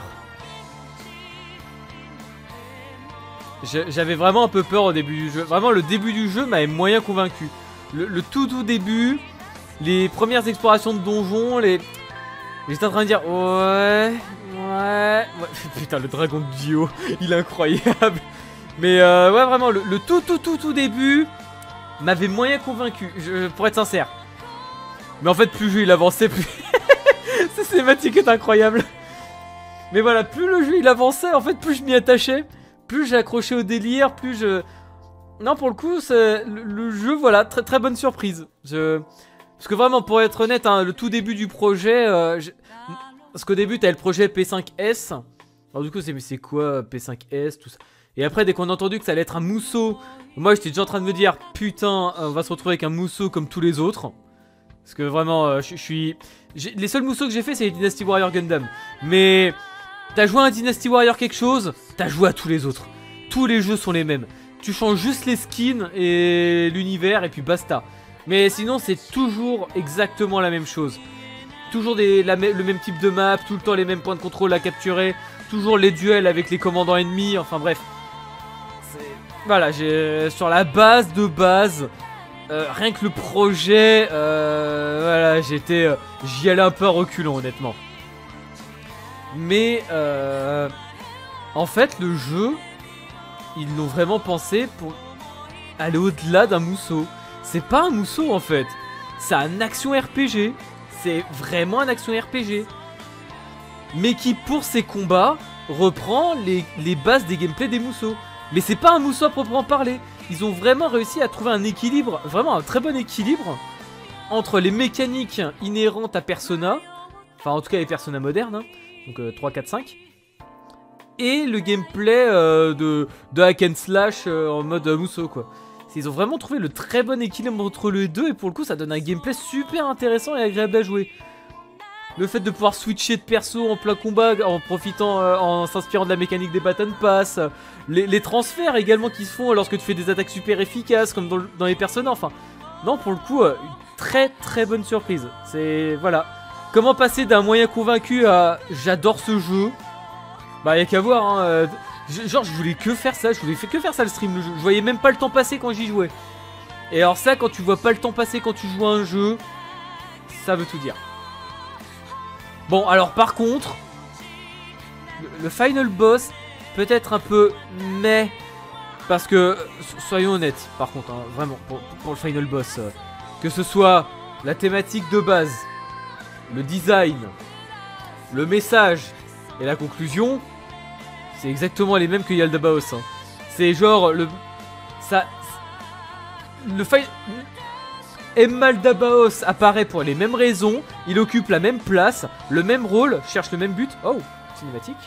J'avais vraiment un peu peur au début du jeu. Vraiment le début du jeu m'avait moyen convaincu. Le tout début, les premières explorations de donjons, j'étais en train de dire ouais. Putain le dragon de Dio, il est incroyable. Mais ouais vraiment le tout début m'avait moyen convaincu, pour être sincère. Mais en fait plus le jeu il avançait, plus cette cinématique est incroyable. Mais voilà, plus le jeu il avançait, en fait plus je m'y attachais, plus j'accrochais au délire, plus je... Non pour le coup c'est le jeu, voilà, très très bonne surprise. Parce que vraiment pour être honnête, hein, le tout début du projet, parce qu'au début t'avais le projet P5S. Alors du coup c'est quoi P5S, tout ça. Et après dès qu'on a entendu que ça allait être un mousseau, moi j'étais déjà en train de me dire putain on va se retrouver avec un mousseau comme tous les autres. Parce que vraiment les seuls mousseaux que j'ai fait c'est les Dynasty Warrior Gundam. Mais t'as joué à un Dynasty Warrior quelque chose, t'as joué à tous les autres. Tous les jeux sont les mêmes. Tu changes juste les skins et l'univers et puis basta. Mais sinon c'est toujours exactement la même chose. Toujours le même type de map, tout le temps les mêmes points de contrôle à capturer. Toujours les duels avec les commandants ennemis, enfin bref. Voilà, sur la base de base, rien que le projet, voilà, j'y allais un peu à reculons honnêtement. Mais en fait le jeu, ils l'ont vraiment pensé pour aller au-delà d'un mousseau. C'est pas un mousseau en fait, c'est un action RPG. C'est vraiment un action RPG. Mais qui pour ses combats reprend les bases des gameplays des mousseaux. Mais c'est pas un mousseau à proprement parler. Ils ont vraiment réussi à trouver un équilibre, vraiment un très bon équilibre entre les mécaniques inhérentes à Persona, enfin en tout cas les Persona modernes, hein, donc 3, 4, 5, et le gameplay de hack and slash en mode mousseau quoi. Ils ont vraiment trouvé le très bon équilibre entre les deux et pour le coup ça donne un gameplay super intéressant et agréable à jouer. Le fait de pouvoir switcher de perso en plein combat en profitant, en s'inspirant de la mécanique des Baton Pass, les transferts également qui se font lorsque tu fais des attaques super efficaces comme dans les Persona, enfin non pour le coup une très très bonne surprise. C'est voilà, comment passer d'un moyen convaincu à j'adore ce jeu, bah y'a qu'à voir hein. Genre je voulais que faire ça, que faire ça le stream, je voyais même pas le temps passer quand j'y jouais. Et alors ça quand tu vois pas le temps passer quand tu joues à un jeu, ça veut tout dire. Bon alors par contre, le final boss peut-être un peu mais, parce que soyons honnêtes par contre hein, vraiment pour le final boss, que ce soit la thématique de base, le design, le message et la conclusion, c'est exactement les mêmes que Yaldabaoth. Hein. C'est genre Emaldabaoth apparaît pour les mêmes raisons, il occupe la même place, le même rôle, cherche le même but. Oh, cinématique.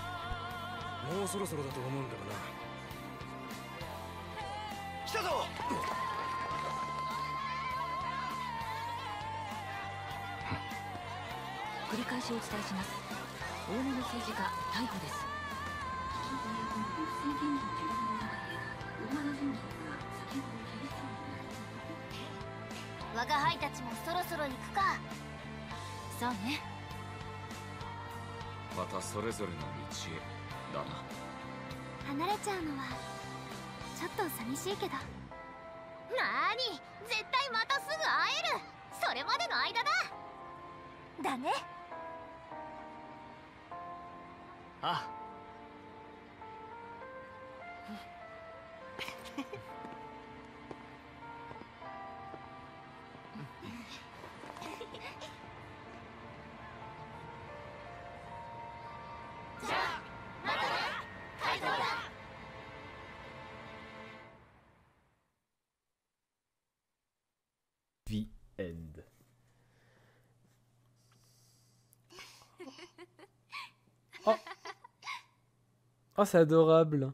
離れちゃうのはちょっと寂しいけど。なーに、絶対またすぐ会える。それまでの間だ。だね。 ああ。 The end. Oh, oh c'est adorable.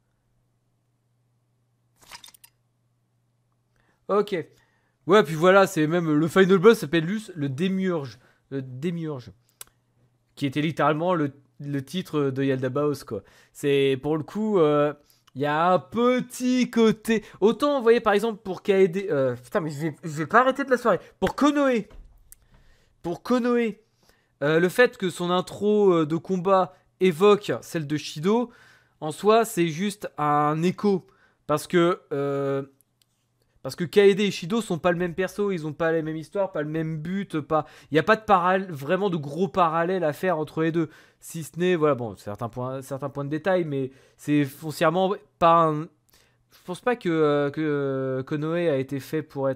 Ok. Ouais, puis voilà, c'est même le final boss s'appelle juste le Démiurge. Le Démiurge. Qui était littéralement le titre de Yaldabaoth, quoi. C'est pour le coup, il y a un petit côté. Autant, vous voyez, par exemple, pour Kaede. Putain, mais je vais pas arrêter de la soirée. Pour Konoe. Le fait que son intro de combat évoque celle de Shido, en soi, c'est juste un écho. Parce que Kaede et Shido sont pas le même perso, ils ont pas la même histoire, pas le même but, il n'y a pas de vraiment de gros parallèles à faire entre les deux. Si ce n'est, voilà, bon, certains points de détail, mais c'est foncièrement pas un... Je pense pas que Konoe a été fait pour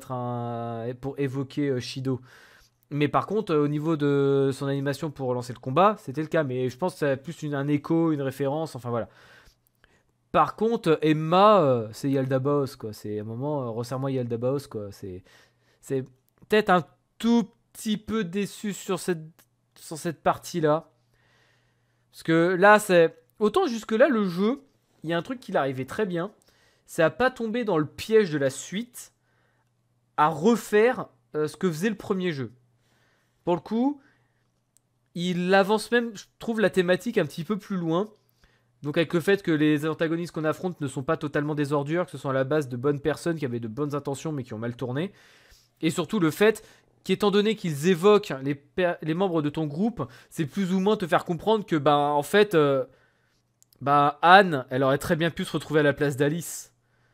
évoquer Shido. Mais par contre, au niveau de son animation pour lancer le combat, c'était le cas. Mais je pense que c'est plus un écho, une référence, enfin voilà. Par contre, Emma, c'est Yaldabaoth, quoi. C'est un moment, resserre-moi Yaldabaoth, quoi. C'est peut-être un tout petit peu déçu sur cette partie-là. Parce que là, c'est... Autant jusque-là, le jeu, il y a un truc qui l'arrivait très bien. C'est à pas tomber dans le piège de la suite, à refaire ce que faisait le premier jeu. Pour le coup, il avance même, je trouve, la thématique un petit peu plus loin. Donc avec le fait que les antagonistes qu'on affronte ne sont pas totalement des ordures, que ce sont à la base de bonnes personnes qui avaient de bonnes intentions mais qui ont mal tourné. Et surtout le fait qu'étant donné qu'ils évoquent les membres de ton groupe, c'est plus ou moins te faire comprendre que en fait, Anne, elle aurait très bien pu se retrouver à la place d'Alice.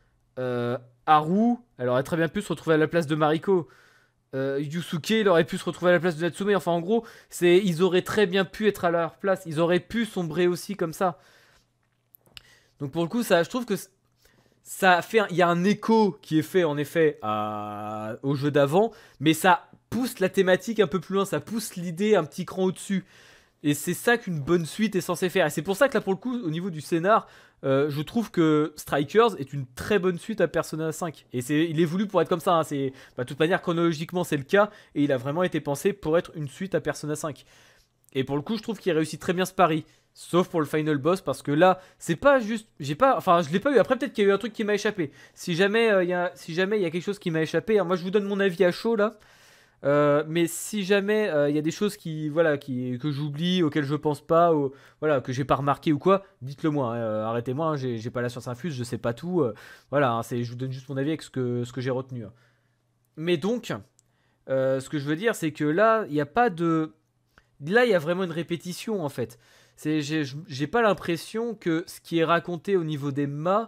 Haru, elle aurait très bien pu se retrouver à la place de Mariko. Yusuke, il aurait pu se retrouver à la place de Natsume. Enfin, en gros, ils auraient très bien pu être à leur place. Ils auraient pu sombrer aussi comme ça. Donc pour le coup, je trouve que ça fait, il y a un écho qui est fait en effet au jeu d'avant, mais ça pousse la thématique un peu plus loin, ça pousse l'idée un petit cran au-dessus. Et c'est ça qu'une bonne suite est censée faire. Et c'est pour ça que là, pour le coup, au niveau du scénar, je trouve que Strikers est une très bonne suite à Persona 5. Et il est voulu pour être comme ça. Hein. De toute manière, chronologiquement, c'est le cas. Et il a vraiment été pensé pour être une suite à Persona 5. Et pour le coup, je trouve qu'il réussit très bien ce pari. Sauf pour le final boss, parce que là, c'est pas juste... je l'ai pas eu. Après, peut-être qu'il y a eu un truc qui m'a échappé. Si jamais il y a quelque chose qui m'a échappé, hein, moi je vous donne mon avis à chaud là. Mais si jamais il y a des choses que j'oublie, auxquelles je pense pas, que j'ai pas remarqué ou quoi, dites-le moi. Arrêtez-moi, hein, j'ai pas la science infuse, je sais pas tout. Hein, je vous donne juste mon avis avec ce que j'ai retenu. Hein. Mais donc, ce que je veux dire, c'est que là, il n'y a pas de... Là, il y a vraiment une répétition en fait. J'ai pas l'impression que ce qui est raconté au niveau des mâts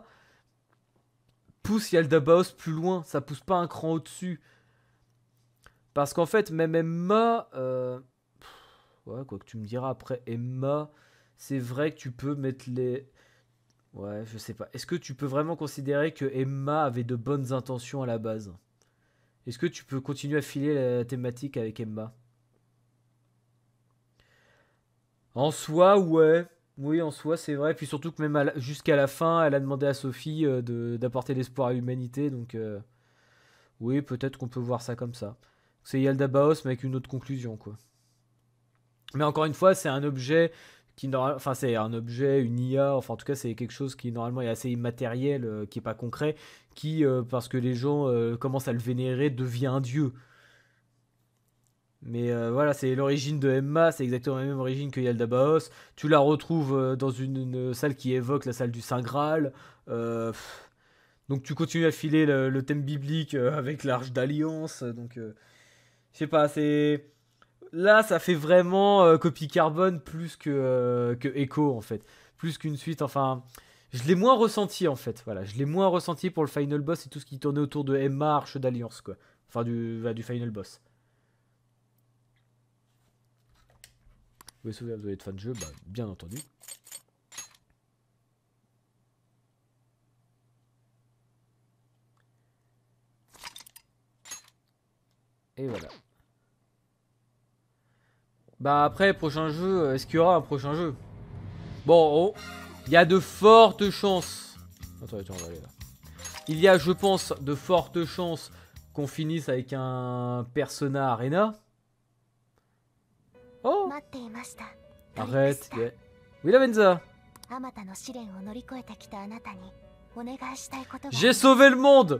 pousse Yaldabaoth plus loin. Ça pousse pas un cran au-dessus. Parce qu'en fait, même Emma... ouais, quoi que tu me diras après, Emma, c'est vrai que tu peux mettre les... Ouais, je sais pas. Est-ce que tu peux vraiment considérer que Emma avait de bonnes intentions à la base? Est-ce que tu peux continuer à filer la thématique avec Emma? En soi, ouais. Oui, en soi, c'est vrai. Puis surtout que même jusqu'à la fin, elle a demandé à Sophie d'apporter l'espoir à l'humanité. Donc, oui, peut-être qu'on peut voir ça comme ça. C'est Yaldabaoth, mais avec une autre conclusion, quoi. Mais encore une fois, c'est un objet c'est un objet, une IA. Enfin, en tout cas, c'est quelque chose qui, normalement, est assez immatériel, qui est pas concret. Qui, parce que les gens commencent à le vénérer, devient un dieu. Mais voilà, c'est l'origine de Emma, c'est exactement la même origine que Yaldabaoth. Tu la retrouves dans une salle qui évoque la salle du Saint Graal. Donc tu continues à filer le thème biblique avec l'Arche d'Alliance. Donc je sais pas, c'est... Là, ça fait vraiment copie carbone plus que Echo en fait. Plus qu'une suite, enfin... Je l'ai moins ressenti en fait, voilà. Je l'ai moins ressenti pour le final boss et tout ce qui tournait autour de Emma, Arche d'Alliance, quoi. Enfin, du final boss. Vous allez être fan de jeu, bien entendu. Et voilà. Après, prochain jeu, est-ce qu'il y aura un prochain jeu? Bon, il y a de fortes chances. Attends, on va aller là. Il y a, je pense, de fortes chances qu'on finisse avec un Persona Arena. Oh! Arrête, yeah. Oui, la Benza. J'ai sauvé le monde!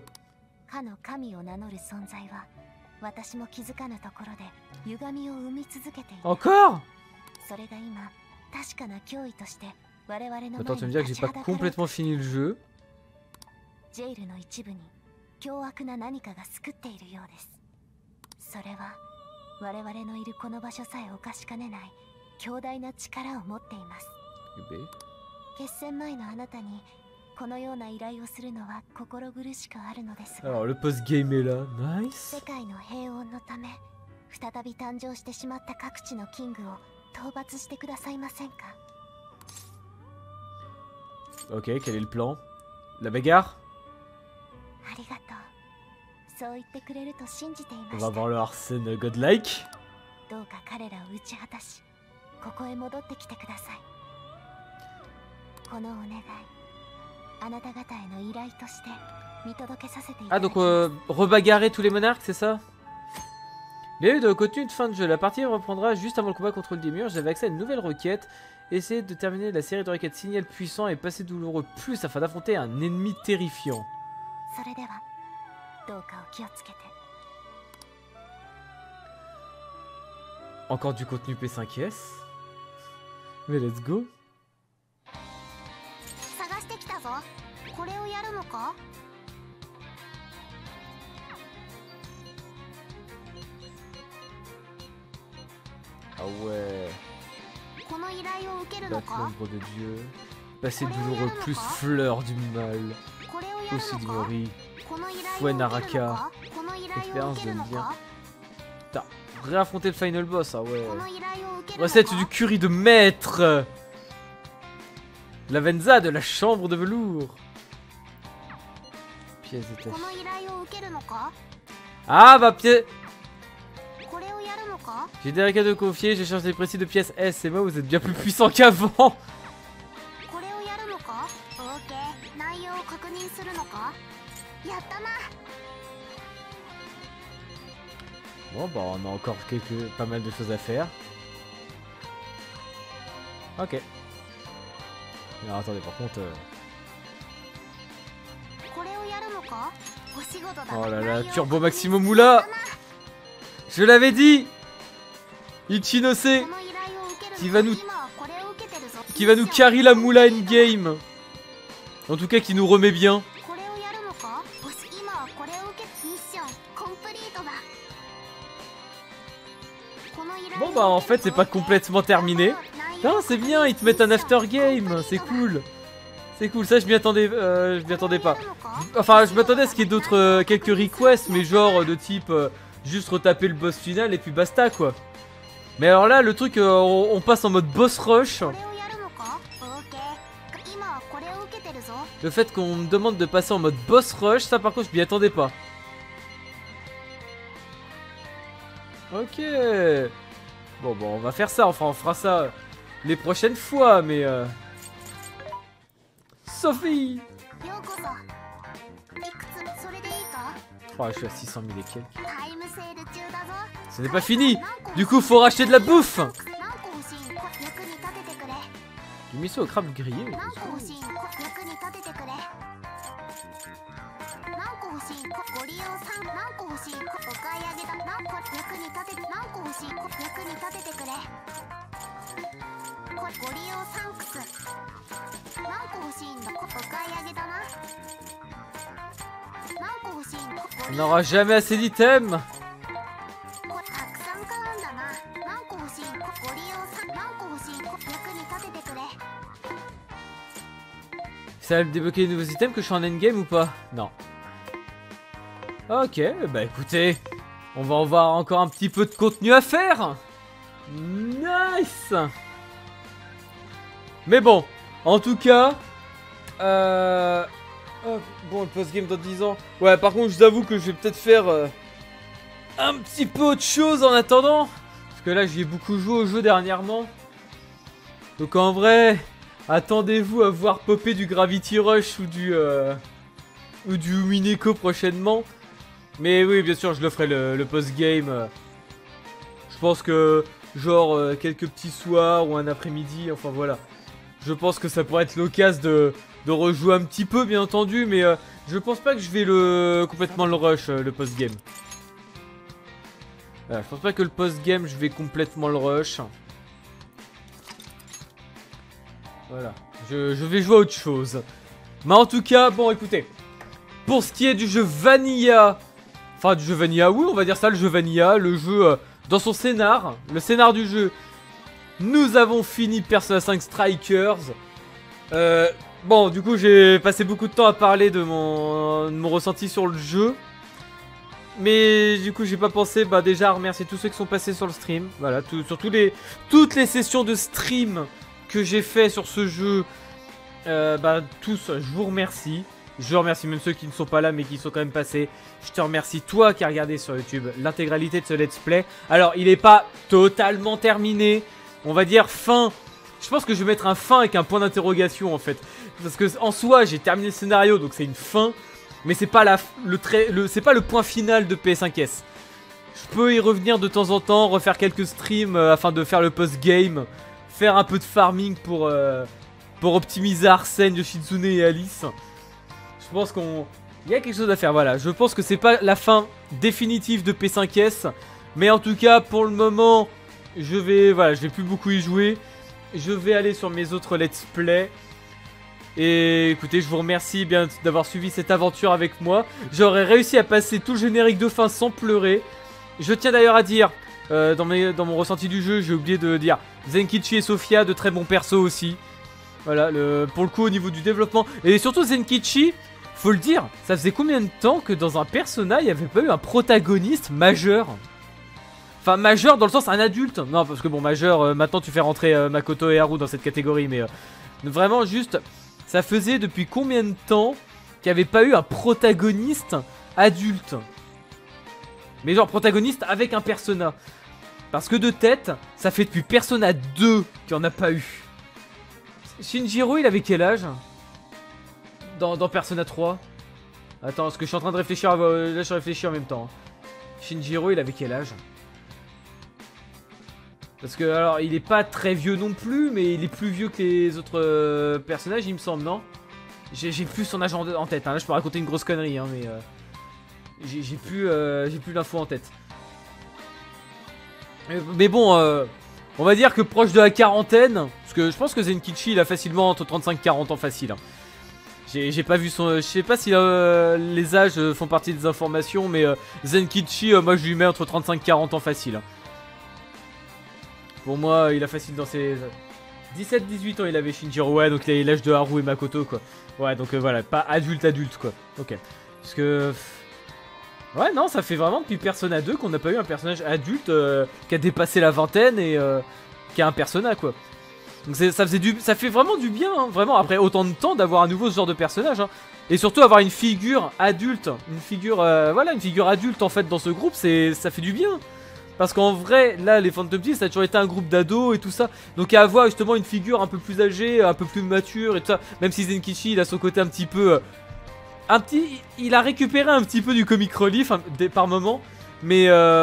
Encore? Attends, tu veux me dire que j'ai pas complètement fini le jeu? ジェイルの一部に凶悪な何かが救っているようです。それは我々のいるこの場所さえ侵しかねない強大な力を持っています。決戦前のあなたにこのような依頼をするのは心苦しくあるのですが。 Alors le post-game est là, nice. 世界の平穏のため再び誕生してしまった各地のキングを討伐してくださいませんか。 Ok, quel est le plan? La bagarre? ありがとう。そう言ってくれると信じていま On した。 va voir le Arsène godlike. どうか彼らを打ち果たし、ここへ戻ってきてください。このお願い、あなた方への依頼として見届けさせていた Ah だき donc ます。 rebagarrer tous les monarques, c'est ça? Bien vu, de contenu de fin de jeu. La partie reprendra juste avant le combat contre le démiurge. J'avais accès à une nouvelle requête. Essayer de terminer la série de requêtes signal puissant et passer douloureux plus afin d'affronter un ennemi terrifiant. それではどうかお気をつけて。 Encore du contenu P5S. Mais let's go. 探してきたぞ。これをやるのか？ Ah ouais. この依頼を受けるの Battre か？ l'ombre de Dieu. Passer douloureux plus fleur du mal. これをやる Aussi のか？ Mori. この依 Fouet 頼を受けるの Naraka. か？この依頼を Expérience 受け de るの bien. か？ Putain, réaffronter le final boss, ah ouais. この依頼を受けるのか？ Recette du curry de maître. La Venza de la chambre de velours. Pièce こ détachée. の依頼を受けるのか？ Ah bah pièce. これをやるのか？ J'ai des requêtes de confier, j'ai changé les précis de pièce S. Et moi, vous êtes bien plus puissant qu'avant. これをやるのか？オーケー。内容を確認するのか？やったな。 Bon bah on a encore pas mal de choses à faire. Ok. Alors attendez par contre... これをやるのか？お仕事だ。 Oh là là, Turbo Maximo Moula. Je l'avais dit. Ichinose この依頼を受ける qui va nous 今はこれを受けてるぞ。 qui va nous carry la Moula endgame. En tout cas qui nous remet bien. これをやるのか？今はこれを受けミッションコンプリートだ。 Bon bah en fait c'est pas complètement terminé. Non c'est bien, ils te mettent un after game, c'est cool. C'est cool, ça je m'y attendais pas. Enfin je m'attendais à ce qu'il y ait d'autres quelques requests, mais genre de type juste retaper le boss final et puis basta quoi. Mais alors là le truc on passe en mode boss rush. Le fait qu'on me demande de passer en mode boss rush, ça par contre je m'y attendais pas. Ok. Bon on va faire ça, enfin on fera ça les prochaines fois, mais Sophie. Oh je suis à 600 000 et quelques. Ce n'est pas fini. Du coup faut racheter de la bouffe. Du miso au crabe grillé. On n'aura jamais assez d'items. Ça va me débloquer les nouveaux items que je suis en endgame ou pas? Non. Ok, bah écoutez, on va avoir encore un petit peu de contenu à faire. Nice. Mais bon, en tout cas, oh, bon le post-game dans 10 ans. Ouais, par contre, je vous avoue que je vais peut-être faire un petit peu autre chose en attendant. Parce que là, j'y ai beaucoup joué au jeu dernièrement. Donc en vrai, attendez-vous à voir popper du Gravity Rush ou du Mineko prochainement. Mais oui, bien sûr, je le ferai le post-game. Je pense que, genre, quelques petits soirs ou un après-midi, enfin voilà. Je pense que ça pourrait être l'occasion de rejouer un petit peu, bien entendu, mais je pense pas que je vais complètement le rush, le post-game. Voilà, je pense pas que le post-game, je vais complètement le rush. Voilà. Je vais jouer à autre chose. Mais en tout cas, bon, écoutez. Pour ce qui est du jeu Vanilla... Enfin, du jeu Vanilla, oui, on va dire ça, le jeu Vanilla. Le jeu, dans son scénar, le scénar du jeu. Nous avons fini Persona 5 Strikers. Bon, du coup, j'ai passé beaucoup de temps à parler de mon ressenti sur le jeu. Mais du coup, j'ai pas pensé déjà à remercier tous ceux qui sont passés sur le stream. Voilà, sur toutes les sessions de stream que j'ai fait sur ce jeu. Tous, je vous remercie. Je remercie même ceux qui ne sont pas là mais qui sont quand même passés. Je te remercie toi qui as regardé sur YouTube l'intégralité de ce let's play. Alors, il n'est pas totalement terminé. On va dire fin. Je pense que je vais mettre un fin avec un point d'interrogation en fait. Parce que en soi, j'ai terminé le scénario donc c'est une fin. Mais c'est pas c'est pas le point final de PS5S. Je peux y revenir de temps en temps, refaire quelques streams afin de faire le post-game, faire un peu de farming pour optimiser Arsène, Yoshitsune et Alice. Je pense il y a quelque chose à faire, voilà. Je pense que c'est pas la fin définitive de P5S. Mais en tout cas, pour le moment, je vais plus beaucoup y jouer. Je vais aller sur mes autres let's play. Et écoutez, je vous remercie bien d'avoir suivi cette aventure avec moi. J'aurais réussi à passer tout le générique de fin sans pleurer. Je tiens d'ailleurs à dire, dans mon ressenti du jeu, j'ai oublié de dire Zenkichi et Sophia, de très bons persos aussi. Voilà, pour le coup au niveau du développement. Et surtout Zenkichi, faut le dire, ça faisait combien de temps que dans un Persona, il n'y avait pas eu un protagoniste majeur? Enfin, majeur dans le sens un adulte. Non, parce que bon, majeur, maintenant tu fais rentrer Makoto et Haru dans cette catégorie. Mais vraiment juste... Ça faisait depuis combien de temps qu'il n'y avait pas eu un protagoniste adulte? Mais genre protagoniste avec un Persona. Parce que de tête, ça fait depuis Persona 2 qu'il n'y en a pas eu. Shinjiro, il avait quel âge dans Persona 3? Attends, parce que je suis en train de réfléchir. Là, je réfléchis en même temps. Shinjiro, il avait quel âge? Parce que, alors, il est pas très vieux non plus, mais il est plus vieux que les autres personnages, il me semble, non? J'ai plus son âge en tête, hein. Là, je peux raconter une grosse connerie, hein, mais... j'ai plus l'info en tête. Mais bon, on va dire que proche de la quarantaine, parce que je pense que Zenkichi, il a facilement entre 35 et 40 ans facile. Hein. J'ai pas vu son... Je sais pas si les âges font partie des informations, mais Zenkichi, moi, je lui mets entre 35 et 40 ans facile. Hein. Pour moi, il a facile dans ses... 17-18 ans, il avait Shinjiro, ouais, donc il a l'âge de Haru et Makoto, quoi. Ouais, donc voilà, pas adulte, quoi. Ok. Parce que... Ouais, non, ça fait vraiment depuis Persona 2 qu'on n'a pas eu un personnage adulte qui a dépassé la vingtaine et qui a un Persona, quoi. Donc ça fait vraiment du bien, hein, vraiment, après autant de temps d'avoir à nouveau ce genre de personnage, hein. Et surtout avoir une figure adulte, une figure adulte, en fait, dans ce groupe, ça fait du bien. Parce qu'en vrai, là, les Phantom Thieves, ça a toujours été un groupe d'ados et tout ça. Donc à avoir justement une figure un peu plus âgée, un peu plus mature et tout ça. Même si Zenkichi, il a son côté un petit peu... il a récupéré un petit peu du comic relief par moment. Mais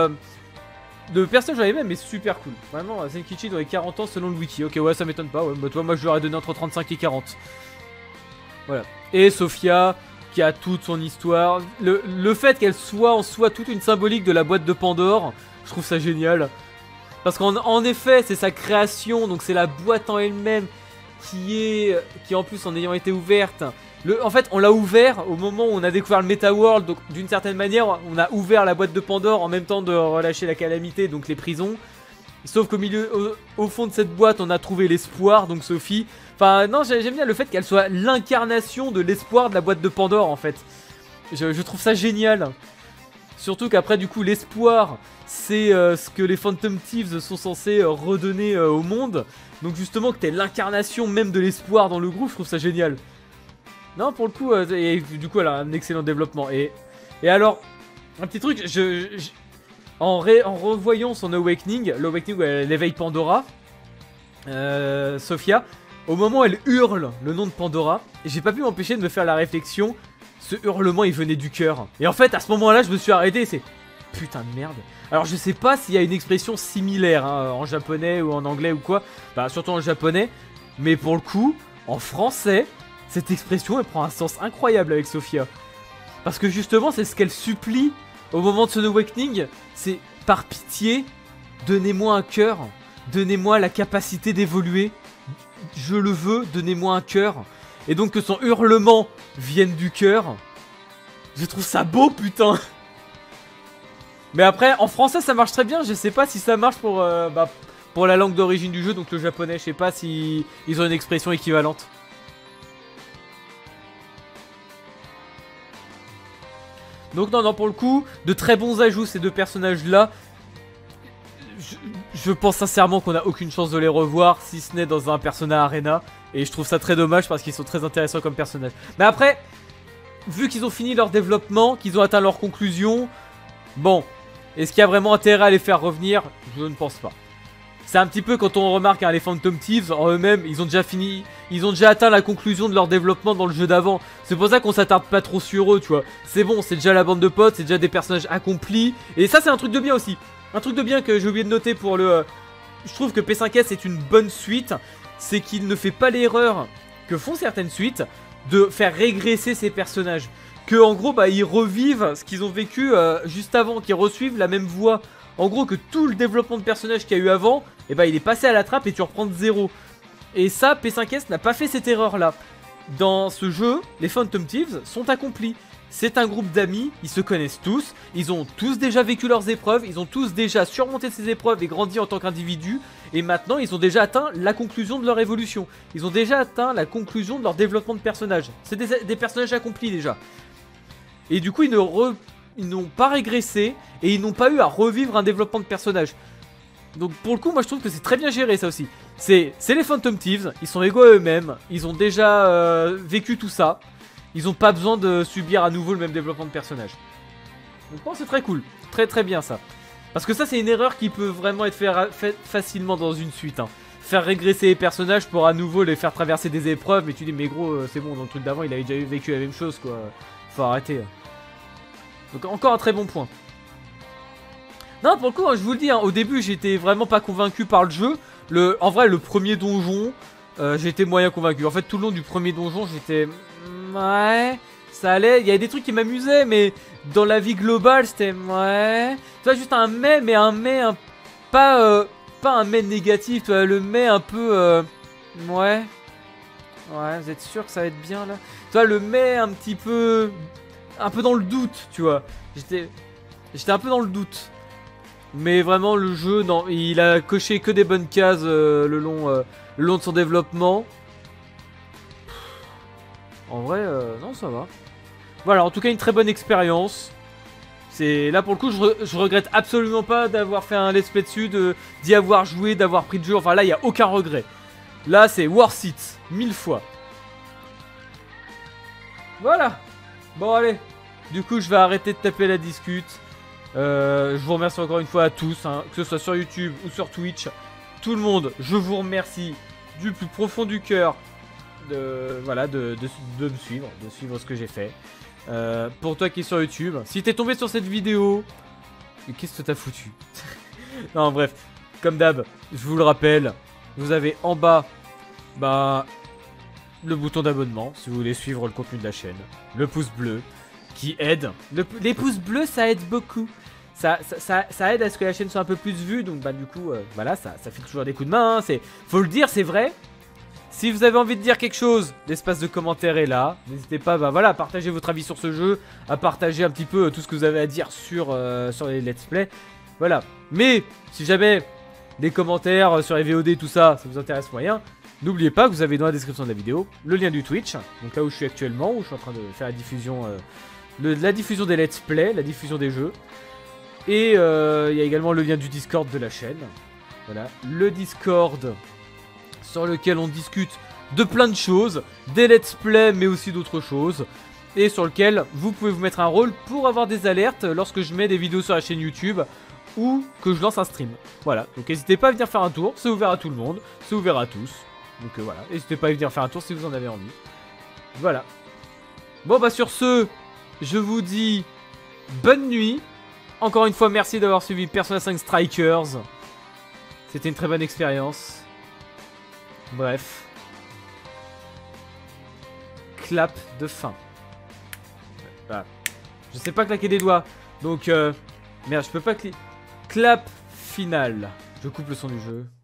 le personnage en lui-même est super cool. Vraiment, Zenkichi dans les 40 ans selon le wiki. Ok, ouais, ça m'étonne pas. Ouais, bah, toi, moi, je lui aurais donné entre 35 et 40. Voilà. Et Sophia... qui a toute son histoire. Le fait qu'elle soit en soi toute une symbolique de la boîte de Pandore, je trouve ça génial. Parce qu'en effet, c'est sa création, donc c'est la boîte en elle-même qui en plus en ayant été ouverte. En fait, on l'a ouvert au moment où on a découvert le Meta World, donc d'une certaine manière, on a ouvert la boîte de Pandore en même temps de relâcher la calamité, donc les prisons. Sauf qu'au milieu, au fond de cette boîte, on a trouvé l'espoir, donc Sophie. Enfin, non, j'aime bien le fait qu'elle soit l'incarnation de l'espoir de la boîte de Pandore, en fait. Je trouve ça génial. Surtout qu'après, du coup, l'espoir, c'est ce que les Phantom Thieves sont censés redonner au monde. Donc justement, que t'aies l'incarnation même de l'espoir dans le groupe, je trouve ça génial. Non, pour le coup, et du coup, elle a un excellent développement. Et alors, un petit truc, en revoyant son Awakening, l'Awakening où elle éveille Pandora, Sophia, au moment où elle hurle le nom de Pandora, j'ai pas pu m'empêcher de me faire la réflexion, ce hurlement il venait du cœur. Et en fait à ce moment là je me suis arrêté et c'est putain de merde. Alors je sais pas s'il y a une expression similaire hein, en japonais ou en anglais ou quoi, bah surtout en japonais, mais pour le coup, en français, cette expression elle prend un sens incroyable avec Sophia. Parce que justement c'est ce qu'elle supplie au moment de son Awakening, c'est par pitié, donnez-moi un cœur, donnez-moi la capacité d'évoluer. je le veux, donnez-moi un cœur. Et donc que son hurlement vienne du cœur. Je trouve ça beau, putain. Mais après, en français, ça marche très bien. Je sais pas si ça marche pour la langue d'origine du jeu, donc le japonais. Je sais pas si ils ont une expression équivalente. Donc non, pour le coup, de très bons ajouts ces deux personnages-là. Je pense sincèrement qu'on n'a aucune chance de les revoir, si ce n'est dans un Persona Arena. Et je trouve ça très dommage parce qu'ils sont très intéressants comme personnages. Mais après, vu qu'ils ont fini leur développement, qu'ils ont atteint leur conclusion, bon, est-ce qu'il y a vraiment intérêt à les faire revenir? Je ne pense pas. C'est un petit peu quand on remarque les Phantom Thieves, en eux-mêmes, ils ont déjà fini, ils ont déjà atteint la conclusion de leur développement dans le jeu d'avant. C'est pour ça qu'on s'attarde pas trop sur eux, tu vois. C'est bon, c'est déjà la bande de potes, c'est déjà des personnages accomplis. Et ça, c'est un truc de bien aussi. Un truc de bien que j'ai oublié de noter pour le... Je trouve que P5S est une bonne suite. C'est qu'il ne fait pas l'erreur que font certaines suites de faire régresser ces personnages. Que en gros, ils revivent ce qu'ils ont vécu juste avant, qu'ils resuivent la même voie. En gros, que tout le développement de personnages qu'il y a eu avant, il est passé à la trappe et tu reprends de zéro. Et ça, P5S n'a pas fait cette erreur-là. Dans ce jeu, les Phantom Thieves sont accomplis. C'est un groupe d'amis, ils se connaissent tous, ils ont tous déjà vécu leurs épreuves, ils ont tous déjà surmonté ces épreuves et grandi en tant qu'individus. Et maintenant, ils ont déjà atteint la conclusion de leur évolution. Ils ont déjà atteint la conclusion de leur développement de personnages. C'est des personnages accomplis déjà. Et du coup, ils n'ont pas régressé et ils n'ont pas eu à revivre un développement de personnage. Donc pour le coup, moi je trouve que c'est très bien géré ça aussi. C'est les Phantom Thieves, ils sont égaux à eux-mêmes, ils ont déjà vécu tout ça. Ils n'ont pas besoin de subir à nouveau le même développement de personnage. Donc bon, c'est très cool, très bien ça. Parce que ça c'est une erreur qui peut vraiment être faite facilement dans une suite. Faire régresser les personnages pour à nouveau les faire traverser des épreuves. Mais tu dis mais gros c'est bon, dans le truc d'avant il avait déjà vécu la même chose quoi. Faut arrêter. Donc encore un très bon point. Non, pour le coup, je vous le dis, au début, j'étais vraiment pas convaincu par le jeu. En vrai, le premier donjon, j'étais moyen convaincu. En fait, tout le long du premier donjon, j'étais... Ouais, ça allait. Il y avait des trucs qui m'amusaient, mais dans la vie globale, c'était... Ouais... Tu vois, juste un mais pas un mais négatif, tu vois, le mais un peu... Ouais... Ouais, vous êtes sûr que ça va être bien, là? Tu vois, le mais un petit peu... Un peu dans le doute, tu vois. J'étais un peu dans le doute. Mais vraiment le jeu, non, il a coché que des bonnes cases le long de son développement. En vrai, non ça va. Voilà, en tout cas une très bonne expérience. C'est là pour le coup, je regrette absolument pas d'avoir fait un let's play dessus, d'y avoir joué, d'avoir pris le jeu. Enfin là, il n'y a aucun regret. Là, c'est worth it, 1000 fois. Voilà. Bon allez, du coup je vais arrêter de taper la discute. Je vous remercie encore une fois à tous, que ce soit sur YouTube ou sur Twitch. Tout le monde, je vous remercie du plus profond du cœur de me suivre, de suivre ce que j'ai fait. Pour toi qui es sur YouTube, si t'es tombé sur cette vidéo, qu'est-ce que t'as foutu? Non bref, comme d'hab, je vous le rappelle, vous avez en bas le bouton d'abonnement si vous voulez suivre le contenu de la chaîne, le pouce bleu qui aide. Les pouces bleus ça aide beaucoup. Ça aide à ce que la chaîne soit un peu plus vue. Donc du coup voilà, ça file toujours des coups de main. Faut le dire, c'est vrai. Si vous avez envie de dire quelque chose, l'espace de commentaires est là. N'hésitez pas à partager votre avis sur ce jeu, à partager un petit peu tout ce que vous avez à dire sur les let's play. Voilà. Mais si jamais des commentaires sur les VOD, tout ça, ça vous intéresse moyen, n'oubliez pas que vous avez dans la description de la vidéo le lien du Twitch, donc là où je suis actuellement, où je suis en train de faire la diffusion, la diffusion des let's play, la diffusion des jeux. Et il y a également le lien du Discord de la chaîne. Voilà, le Discord sur lequel on discute de plein de choses, des let's play mais aussi d'autres choses. Et sur lequel vous pouvez vous mettre un rôle pour avoir des alertes lorsque je mets des vidéos sur la chaîne YouTube ou que je lance un stream. Voilà, donc n'hésitez pas à venir faire un tour, c'est ouvert à tout le monde, c'est ouvert à tous. Donc voilà, n'hésitez pas à venir faire un tour si vous en avez envie. Voilà. Bon sur ce, je vous dis bonne nuit. Encore une fois, merci d'avoir suivi Persona 5 Strikers. C'était une très bonne expérience. Bref. Clap de fin. Voilà. Je sais pas claquer des doigts. Donc, merde, je peux pas cliquer. Clap final. Je coupe le son du jeu.